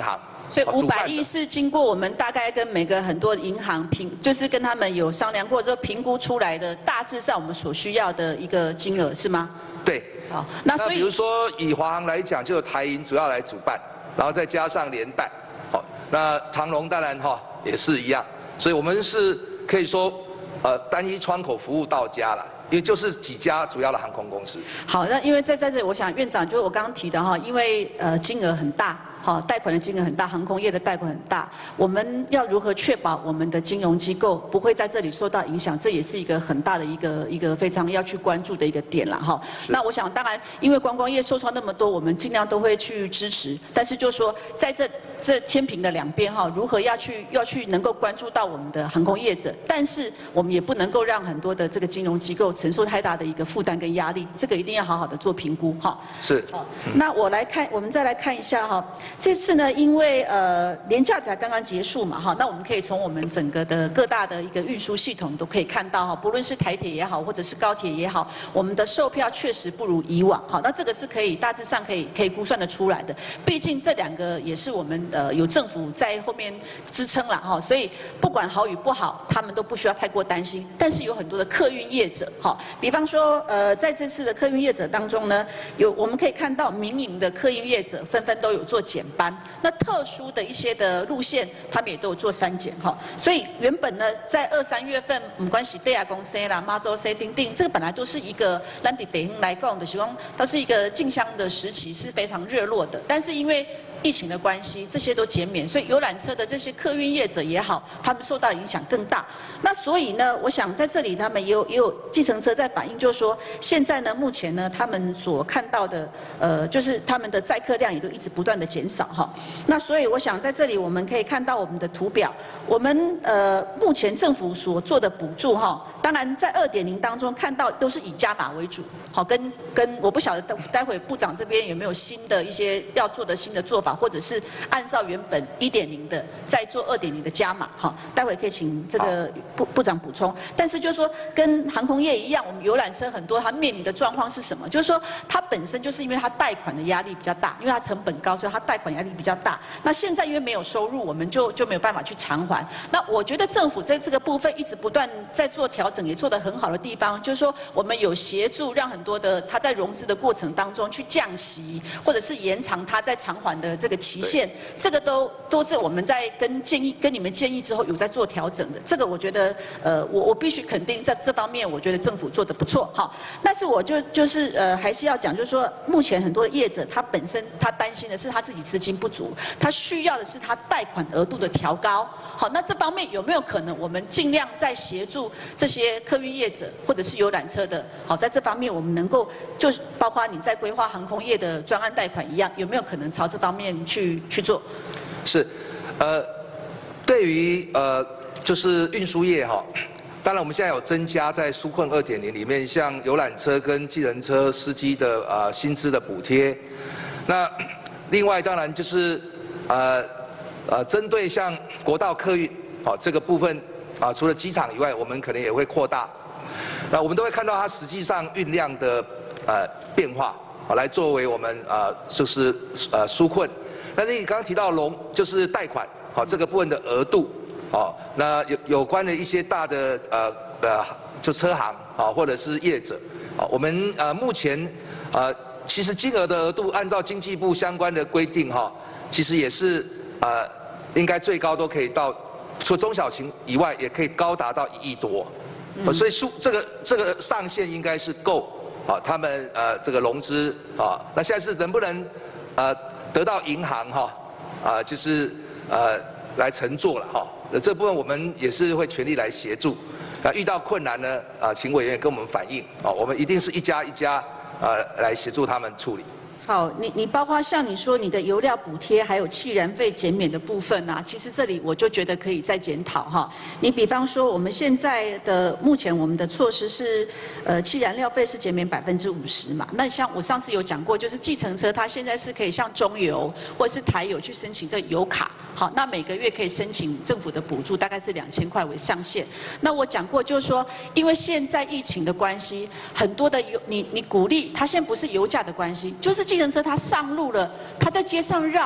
所以500亿是经过我们大概跟每个很多银行就是跟他们有商量过之后评估出来的，大致上我们所需要的一个金额是吗？ 对。 好，那所以比如说以华航来讲，就有台银主要来主办，然后再加上连带，好，那长荣当然也是一样，所以我们是可以说单一窗口服务到家了。因为就是几家主要的航空公司。 好，那因为在这里，我想院长就是我刚刚提的因为金额很大。好，贷款的金额很大，航空业的贷款很大，我们要如何确保我们的金融机构不会在这里受到影响？这也是一个很大的一个非常要去关注的一个点啦哈。那我想，当然，因为观光业受创那么多，我们尽量都会去支持，但是就说在这天平的两边如何要去能够关注到我们的航空业者，但是我们也不能够让很多的这个金融机构承受太大的一个负担跟压力，这个一定要好好的做评估哈。 是。 好，那我们再来看一下哈。这次呢，因为连假才刚刚结束嘛，哈，那我们可以从我们整个的各大的一个运输系统都可以看到哈，不论是台铁也好，或者是高铁也好，我们的售票确实不如以往，好，那这个是可以大致上可以估算得出来的。毕竟这两个也是我们有政府在后面支撑啦，哈，所以不管好与不好，他们都不需要太过担心。但是有很多的客运业者，哈，比方说在这次的客运业者当中呢，我们可以看到民营的客运业者纷纷都有做减班。那特殊的一些的路线，他们也都有做删减哈，所以原本呢，在2、3月份，没关系，北亚公司啦、妈祖 C 丁丁，这个本来都是一个咱地地方来讲的，希望都是一个进香的时期，是非常热络的。但是因为疫情的关系，这些都减免，所以游览车的这些客运业者也好，他们受到影响更大。那所以呢，我想在这里他们也有计程车在反映，就是说现在呢，目前呢，他们所看到的就是他们的载客量也都一直不断的减少哈。那所以我想在这里我们可以看到我们的图表，我们目前政府所做的补助哈，当然在2.0当中看到都是以加码为主，好，跟我不晓得待会部长这边有没有新的一些要做的新的做法。或者是按照原本1.0的再做2.0的加码，哈，待会可以请这个部长补充。但是就是说，跟航空业一样，我们游览车很多，它面临的状况是什么？就是说，它本身就是因为它贷款的压力比较大，因为它成本高，所以它贷款压力比较大。那现在因为没有收入，我们就没有办法去偿还。那我觉得政府在这个部分一直不断在做调整，也做得很好的地方，就是说我们有协助让很多的它在融资的过程当中去降息，或者是延长它在偿还的这个期限，这个都是我们在跟你们建议之后有在做调整的。这个我觉得我必须肯定在这方面，我觉得政府做得不错哈。但是我就是还是要讲，就是说目前很多的业者他本身他担心的是他自己资金不足，他需要的是他贷款额度的调高。好，那这方面有没有可能我们尽量在协助这些客运业者或者是游览车的？好，在这方面我们能够就是包括你在规划航空业的专案贷款一样，有没有可能朝这方面去做？ 是，对于就是运输业哈，当然我们现在有增加在纾困2.0里面，像游览车跟计程车司机的薪资的补贴。那另外当然就是针对像国道客运这个部分除了机场以外，我们可能也会扩大。那我们都会看到它实际上运量的变化，来作为我们就是纾困。但是你刚刚提到就是贷款，这个部分的额度，那有关的一些大的就车行或者是业者，我们目前其实金额的额度按照经济部相关的规定其实也是应该最高都可以到，除了中小型以外，也可以高达到1亿多，所以这个上限应该是够他们这个融资那现在是能不能得到银行就是来承做了这部分我们也是会全力来协助。遇到困难呢请委员跟我们反映我们一定是一家一家来协助他们处理。 好，你包括像你说你的油料补贴，还有汽燃费减免的部分啊，其实这里我就觉得可以再检讨哈。你比方说我们现在的目前我们的措施是，汽燃料费是减免50%嘛。那像我上次有讲过，就是计程车它现在是可以像中油或者是台油去申请这油卡，好，那每个月可以申请政府的补助，大概是2000块为上限。那我讲过就是说，因为现在疫情的关系，很多的你鼓励它现在不是油价的关系，就是计程车它上路了，它在街上绕，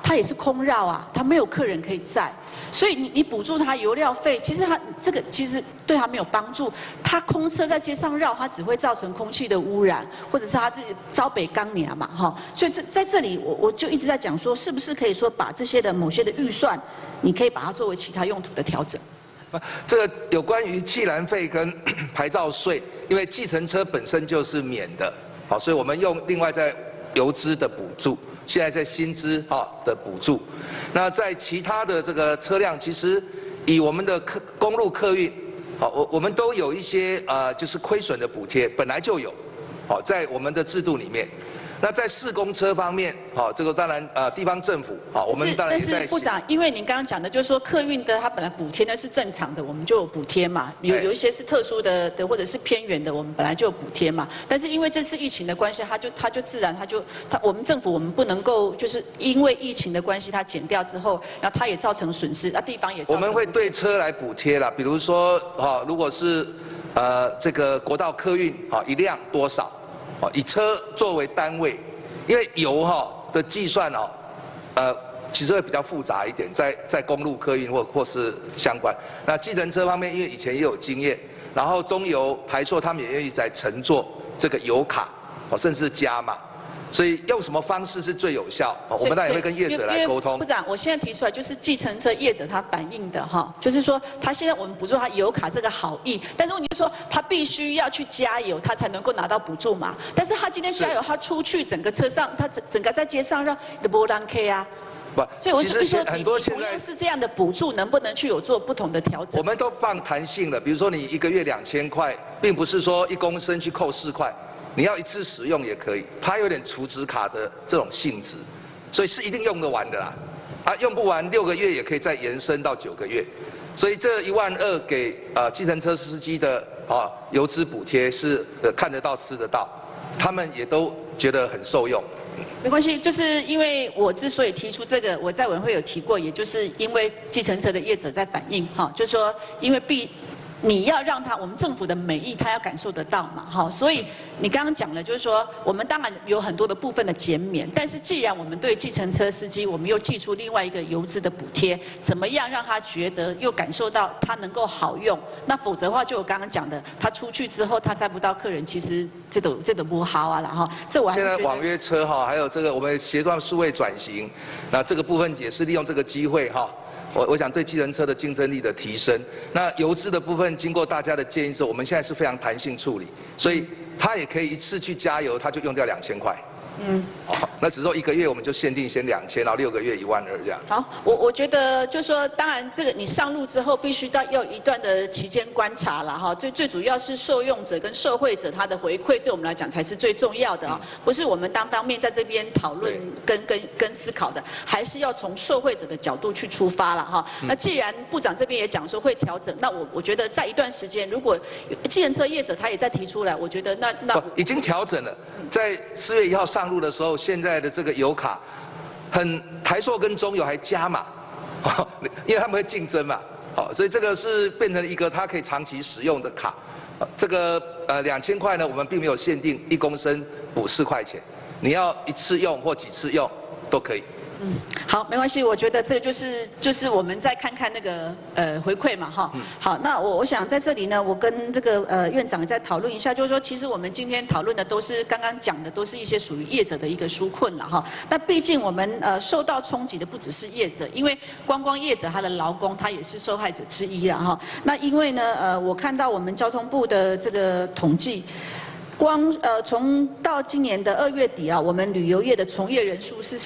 它也是空绕啊，它没有客人可以载，所以你补助它油料费，其实它这个其实对它没有帮助。它空车在街上绕，它只会造成空气的污染，或者是它自己招北钢娘嘛，哈。所以在这里我就一直在讲说，是不是可以说把这些的某些的预算，你可以把它作为其他用途的调整。 这个有关于汽燃费跟牌照税，因为计程车本身就是免的，好，所以我们用另外在油资的补助，现在在薪资的补助。那在其他的这个车辆，其实以我们的公路客运，好，我们都有一些就是亏损的补贴，本来就有，好，在我们的制度里面。那在市公车方面，好，这个当然地方政府，好，我们当然也在。 但是部长，因为您刚刚讲的，就是说客运的它本来补贴呢是正常的，我们就有补贴嘛。有一些是特殊的或者是偏远的，我们本来就有补贴嘛。但是因为这次疫情的关系，它就自然我们政府我们不能够就是因为疫情的关系它减掉之后，然后它也造成损失，地方也造成。 我们会对车来补贴啦，比如说如果是这个国道客运一辆多少？以车作为单位，因为油的计算其实会比较复杂一点，在公路客运或是相关。那计程车方面，因为以前也有经验，然后中油、台塑他们也愿意在乘坐这个油卡，甚至加码。所以用什么方式是最有效？我们当然也会跟业者来沟通。 部长，我现在提出来就是计程车业者他反映的就是说他现在我们补助他油卡这个好意，但是问题是说他必须要去加油，他才能够拿到补助嘛。但是他今天加油，他出去整个车上，他整个在街上让的波浪 K 啊。所以我是说，很多现在是这样的补助，能不能去有做不同的调整？ 我们都放弹性了，比如说你一个月2000块，并不是说1公升去扣4块。你要一次使用也可以，它有点储值卡的这种性质，所以是一定用得完的啦。用不完6个月也可以再延伸到9个月，所以这12000给计程车司机的油资补贴是看得到吃得到，他们也都觉得很受用。 没关系，就是因为我之所以提出这个，我在委员会有提过，也就是因为计程车的业者在反映就是说因为你要让我们政府的美意，他要感受得到嘛，所以你刚刚讲了，就是说我们当然有很多的部分的减免，但是既然我们对计程车司机，我们又寄出另外一个油资的补贴，怎么样让他觉得又感受到他能够好用？那否则的话，就我刚刚讲的，他出去之后他载不到客人，其实这都不好啊了这我还是觉得。 现在网约车还有这个我们协助数位转型，那这个部分也是利用这个机会我想对计程车的竞争力的提升，那油资的部分经过大家的建议之后，我们现在是非常弹性处理，所以他也可以一次去加油，他就用掉2000块。那只是说1个月我们就限定先2000，然后6个月12000这样。 好，我觉得就是说，当然这个你上路之后必须要一段的期间观察了最主要是受用者跟受惠者他的回馈，对我们来讲才是最重要的不是我们单方面在这边讨论跟思考的，还是要从受惠者的角度去出发了那既然部长这边也讲说会调整，那我觉得在一段时间，如果计程车业者他也在提出来，我觉得那已经调整了，在4月1号上路的时候，现在的这个油卡，台塑跟中油还加码，因为他们会竞争嘛，所以这个是变成一个它可以长期使用的卡。这个2000块呢，我们并没有限定1公升补4块钱，你要一次用或几次用都可以。 好，没关系，我觉得这个就是我们再看看那个回馈嘛好，那我想在这里呢，我跟这个院长再讨论一下，就是说，其实我们今天讨论的都是刚刚讲的，都是一些属于业者的一个纾困了那毕竟我们受到冲击的不只是业者，因为观光业者他的劳工他也是受害者之一了那因为呢我看到我们交通部的这个统计。从到今年的2月底我们旅游业的从业人数是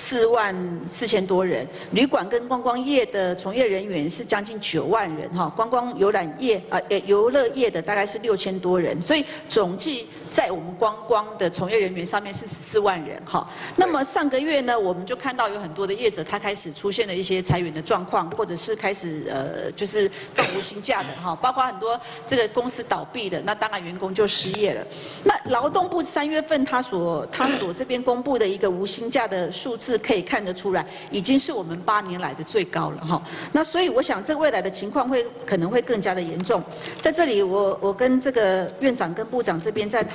44000多人，旅馆跟观光业的从业人员是将近9万人观光游览业游乐业的大概是6000多人，所以总计在我们观光的从业人员上面是14万人那么上个月呢，我们就看到有很多的业者他开始出现了一些裁员的状况，或者是开始就是放无薪假的包括很多这个公司倒闭的，那当然员工就失业了。那劳动部3月份他所这边公布的一个无薪假的数字，可以看得出来，已经是我们8年来的最高了那所以我想，这未来的情况可能会更加的严重。在这里我跟这个院长跟部长这边在讨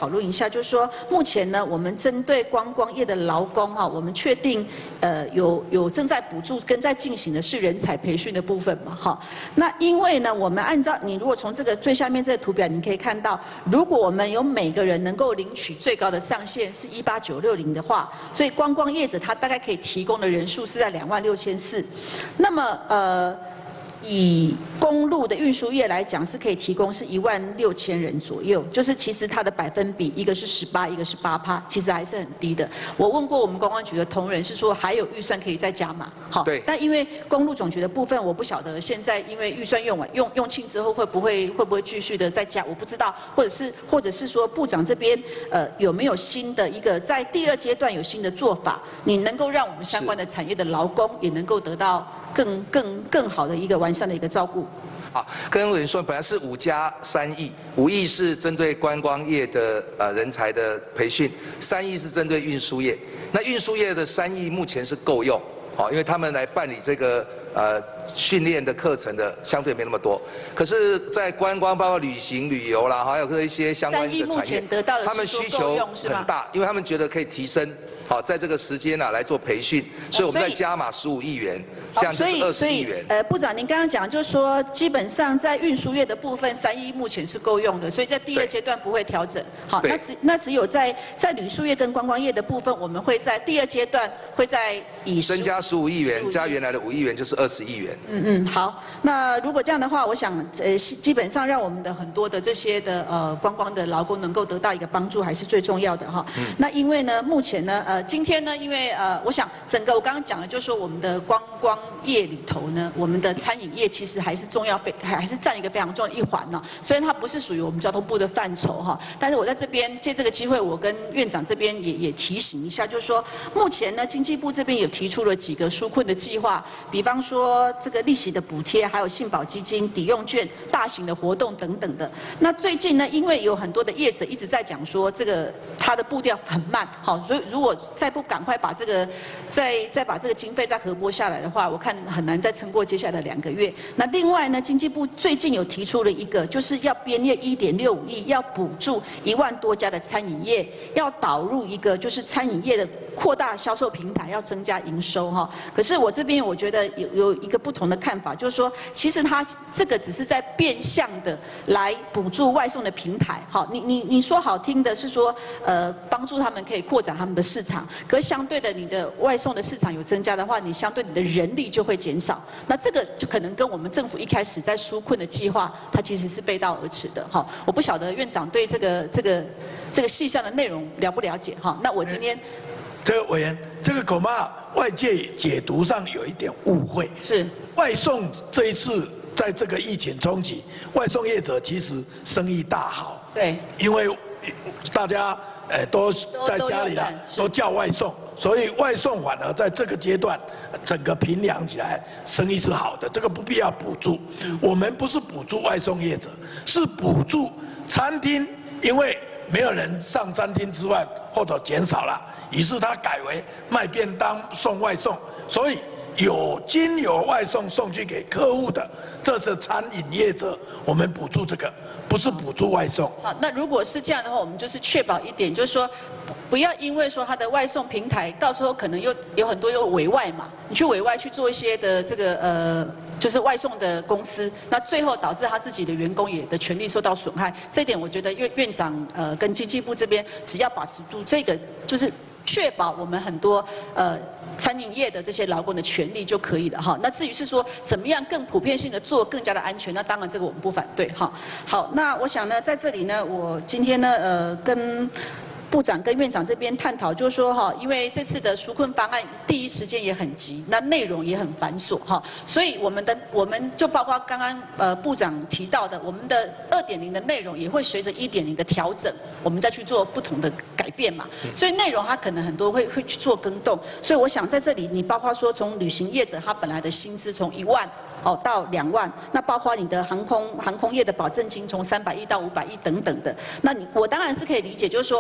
讨论一下，就是说目前呢，我们针对观光业的劳工哈，我们确定有正在补助跟在进行的是人才培训的部分嘛哈。那因为呢，我们按照你如果从这个最下面这个图表，你可以看到，如果我们有每个人能够领取最高的上限是18960的话，所以观光业者他大概可以提供的人数是在26400。那么以公路的运输业来讲，是可以提供是16000人左右，就是其实它的百分比，一个是18%，一个是8%，其实还是很低的。我问过我们观光局的同仁，是说还有预算可以再加码，好， 对。 但因为公路总局的部分，我不晓得现在因为预算用罄之后会不会继续的再加，我不知道，或者是说部长这边有没有新的一个在第2阶段有新的做法，你能够让我们相关的产业的劳工也能够得到更好的一个完善的一个照顾。 好，跟委员说，本来是5加3亿，5亿是针对观光业的人才的培训，3亿是针对运输业。那运输业的3亿目前是够用，好，因为他们来办理这个训练的课程的相对没那么多。可是，在观光包括旅行、旅游啦，还有一些相关的产业， 目前得到的他们需求很大，因为他们觉得可以提升。好，在这个时间来做培训，所以我们再加码15亿元，这样就是20亿元。 部长您刚刚讲就是说，基本上在运输业的部分3亿目前是够用的，所以在第2阶段不会调整。好，那只有在旅宿业跟观光业的部分，我们会在第2阶段会在以增加15亿元，加原来的5亿元就是20亿元。 好，那如果这样的话，我想基本上让我们的很多的这些的观光的劳工能够得到一个帮助，还是最重要的哈。那因为呢，目前呢今天呢，因为我想整个我刚刚讲的，就是说我们的观光业里头呢，我们的餐饮业其实还是还是占一个非常重要的一环呢。虽然它不是属于我们交通部的范畴哈，但是我在这边借这个机会，我跟院长这边也提醒一下，就是说目前呢，经济部这边有提出了几个纾困的计划，比方说这个利息的补贴，还有信保基金、抵用券、大型的活动等等的。那最近呢，因为有很多的业者一直在讲说，这个它的步调很慢，好，所以如果再不赶快把这个再把这个经费再核拨下来的话，我看很难再撑过接下来的2个月。那另外呢，经济部最近有提出了一个，就是要编列1.65亿，要补助1万多家的餐饮业，要导入一个就是餐饮业的扩大销售平台，要增加营收哈。可是我这边我觉得有一个不同的看法，就是说，其实它这个只是在变相的来补助外送的平台。好，你说好听的是说帮助他们可以扩展他们的市场，可是相对的你的外送的市场有增加的话，你相对你的人力就会减少。那这个就可能跟我们政府一开始在纾困的计划，它其实是背道而驰的哈。我不晓得院长对这个细项的内容了不了解哈？那我今天。 这个委员，这个恐怕外界解读上有一点误会。 是外送这一次在这个疫情冲击，外送业者其实生意大好。 对， 因为大家都在家里了，都叫外送，所以外送反而在这个阶段整个平量起来，生意是好的，这个不必要补助。我们不是补助外送业者，是补助餐厅，因为没有人上餐厅吃饭或者减少了。于是他改为卖便当送外送，所以经由外送送去给客户的，这是餐饮业者，我们补助这个，不是补助外送。 好，那如果是这样的话，我们就是确保一点，就是说，不要因为说它的外送平台到时候可能又有很多又委外嘛，你去委外去做一些的这个就是外送的公司，那最后导致他自己的员工也的权利受到损害。这一点我觉得院长跟经济部这边只要把持住这个，就是确保我们很多餐饮业的这些劳工的权利就可以了哈。那至于是说怎么样更普遍性的做更加的安全，那当然这个我们不反对哈。好，那我想呢，在这里呢，我今天呢跟部长跟院长这边探讨，就是说哈，因为这次的纾困方案第一时间也很急，那内容也很繁琐哈，所以我们就包括刚刚部长提到的，我们的2.0的内容也会随着1.0的调整，我们再去做不同的改变嘛。所以内容它可能很多会去做更动，所以我想在这里，你包括说从旅行业者他本来的薪资从1万。到2万，那包括你的航空业的保证金从300亿到500亿等等的，那我当然是可以理解，就是说我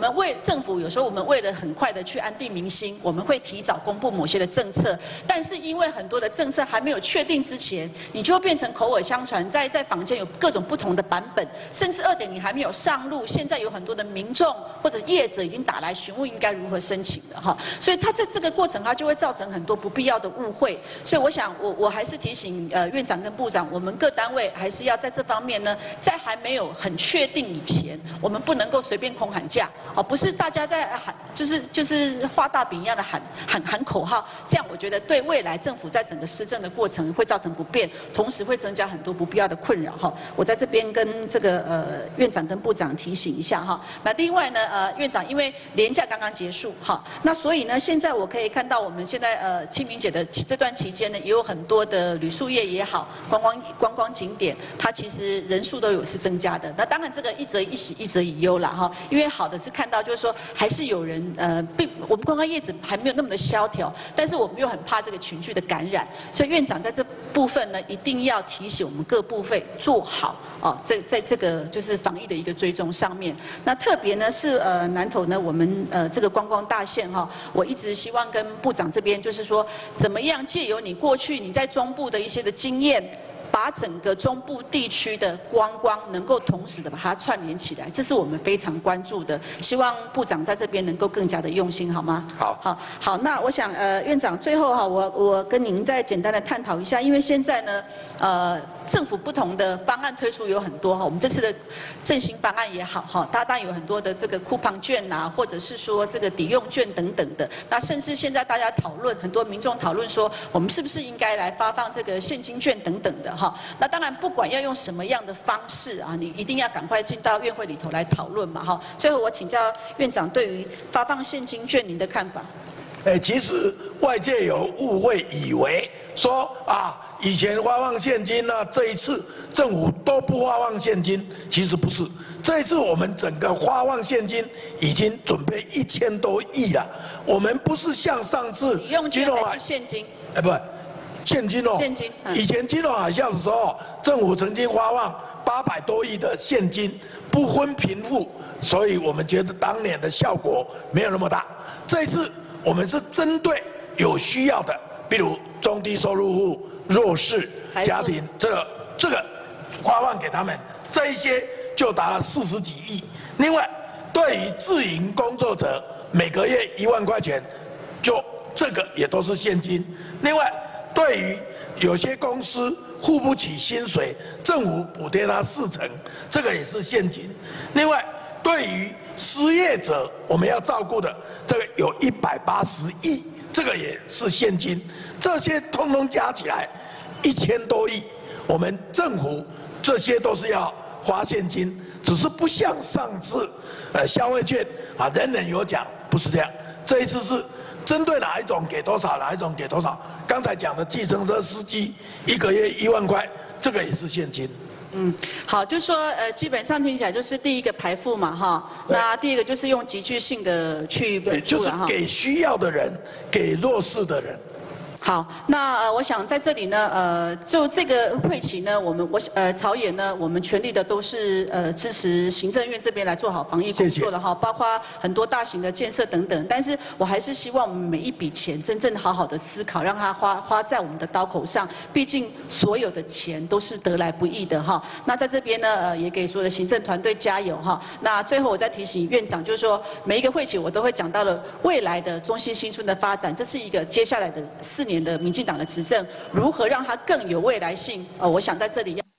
们政府有时候我们为了很快的去安定民心，我们会提早公布某些的政策，但是因为很多的政策还没有确定之前，你就会变成口耳相传，在坊间有各种不同的版本，甚至2.0还没有上路，现在有很多的民众或者业者已经打来询问应该如何申请了哈，所以它在这个过程它就会造成很多不必要的误会，所以我想我还是提醒院长跟部长，我们各单位还是要在这方面呢，在还没有很确定以前，我们不能够随便空喊价，哦，不是大家在喊，就是画大饼一样的喊口号，这样我觉得对未来政府在整个施政的过程会造成不便，同时会增加很多不必要的困扰哈。我在这边跟这个院长跟部长提醒一下哈。那另外呢院长因为连假刚刚结束哈，那所以呢现在我可以看到我们现在清明节的这段期间呢，也有很多的旅宿业也好，观光景点，它其实人数都有是增加的。那当然这个一则一喜一则一忧啦哈，因为好的是看到就是说还是有人我们观光业者还没有那么的萧条，但是我们又很怕这个群聚的感染，所以院长在这部分呢一定要提醒我们各部会做好哦，在这个就是防疫的一个追踪上面。那特别呢是南投呢我们这个观光大县哈，我一直希望跟部长这边就是说怎么样借由你过去你在中部的一些的经验，把整个中部地区的观光能够同时的把它串联起来，这是我们非常关注的。希望部长在这边能够更加的用心，好吗？好。那我想院长最后哈，我跟您再简单的探讨一下，因为现在呢政府不同的方案推出有很多哈，我们这次的振兴方案也好哈，它当然有很多的这个coupon券啊，或者是说这个抵用券等等的。那甚至现在大家讨论，很多民众讨论说，我们是不是应该来发放这个现金券等等的哈？那当然不管要用什么样的方式啊，你一定要赶快进到院会里头来讨论嘛哈。最后我请教院长对于发放现金券您的看法？ 其实外界有误会，以为说以前发放现金呢，这一次政府都不发放现金，其实不是。这一次我们整个发放现金已经准备1000多亿了。我们不是像上次金融还是现金？ 不，现金哦。 现金。 以前金融海啸的时候，政府曾经发放800多亿的现金，不分贫富，所以我们觉得当年的效果没有那么大。这一次我们是针对有需要的，比如中低收入户、弱势家庭，这个发放给他们，这一些就达了40几亿。另外，对于自营工作者，每个月1万块钱，就这个也都是现金。另外，对于有些公司付不起薪水，政府补贴他40%，这个也是现金。另外，对于失业者，我们要照顾的这个有180亿，这个也是现金。这些通通加起来1000多亿，我们政府这些都是要花现金，只是不像上次消费券人人有奖，不是这样。这一次是针对哪一种给多少，哪一种给多少。刚才讲的计程车司机1个月1万块，这个也是现金。 好，就是说基本上听起来就是第一个排富嘛哈，那第一个就是用集聚性的去补助了哈， 就是给需要的人，给弱势的人。 好，那我想在这里呢，就这个会期呢，朝野呢，我们全力的都是支持行政院这边来做好防疫工作的哈，包括很多大型的建设等等。但是我还是希望我们每一笔钱真正好好的思考，让它花在我们的刀口上。毕竟所有的钱都是得来不易的哈。那在这边呢，也给所有的行政团队加油哈。那最后我再提醒院长，就是说每一个会期我都会讲到了未来的中心新村的发展，这是一个接下来的4年的民进党的执政，如何让它更有未来性？我想在这里要。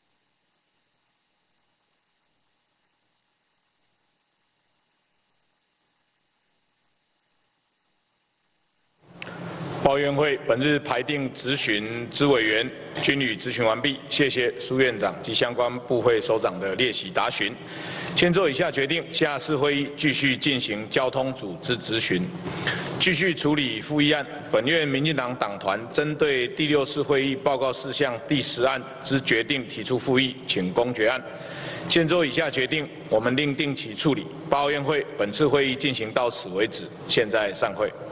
报院会本日排定质询之委员均已质询完毕，谢谢苏院长及相关部会首长的列席答询。先做以下决定：下次会议继续进行交通组之质询，继续处理复议案。本院民进党党团针对第6次会议报告事项第10案之决定提出复议，请公决案。现做以下决定，我们另定期处理。报院会本次会议进行到此为止，现在散会。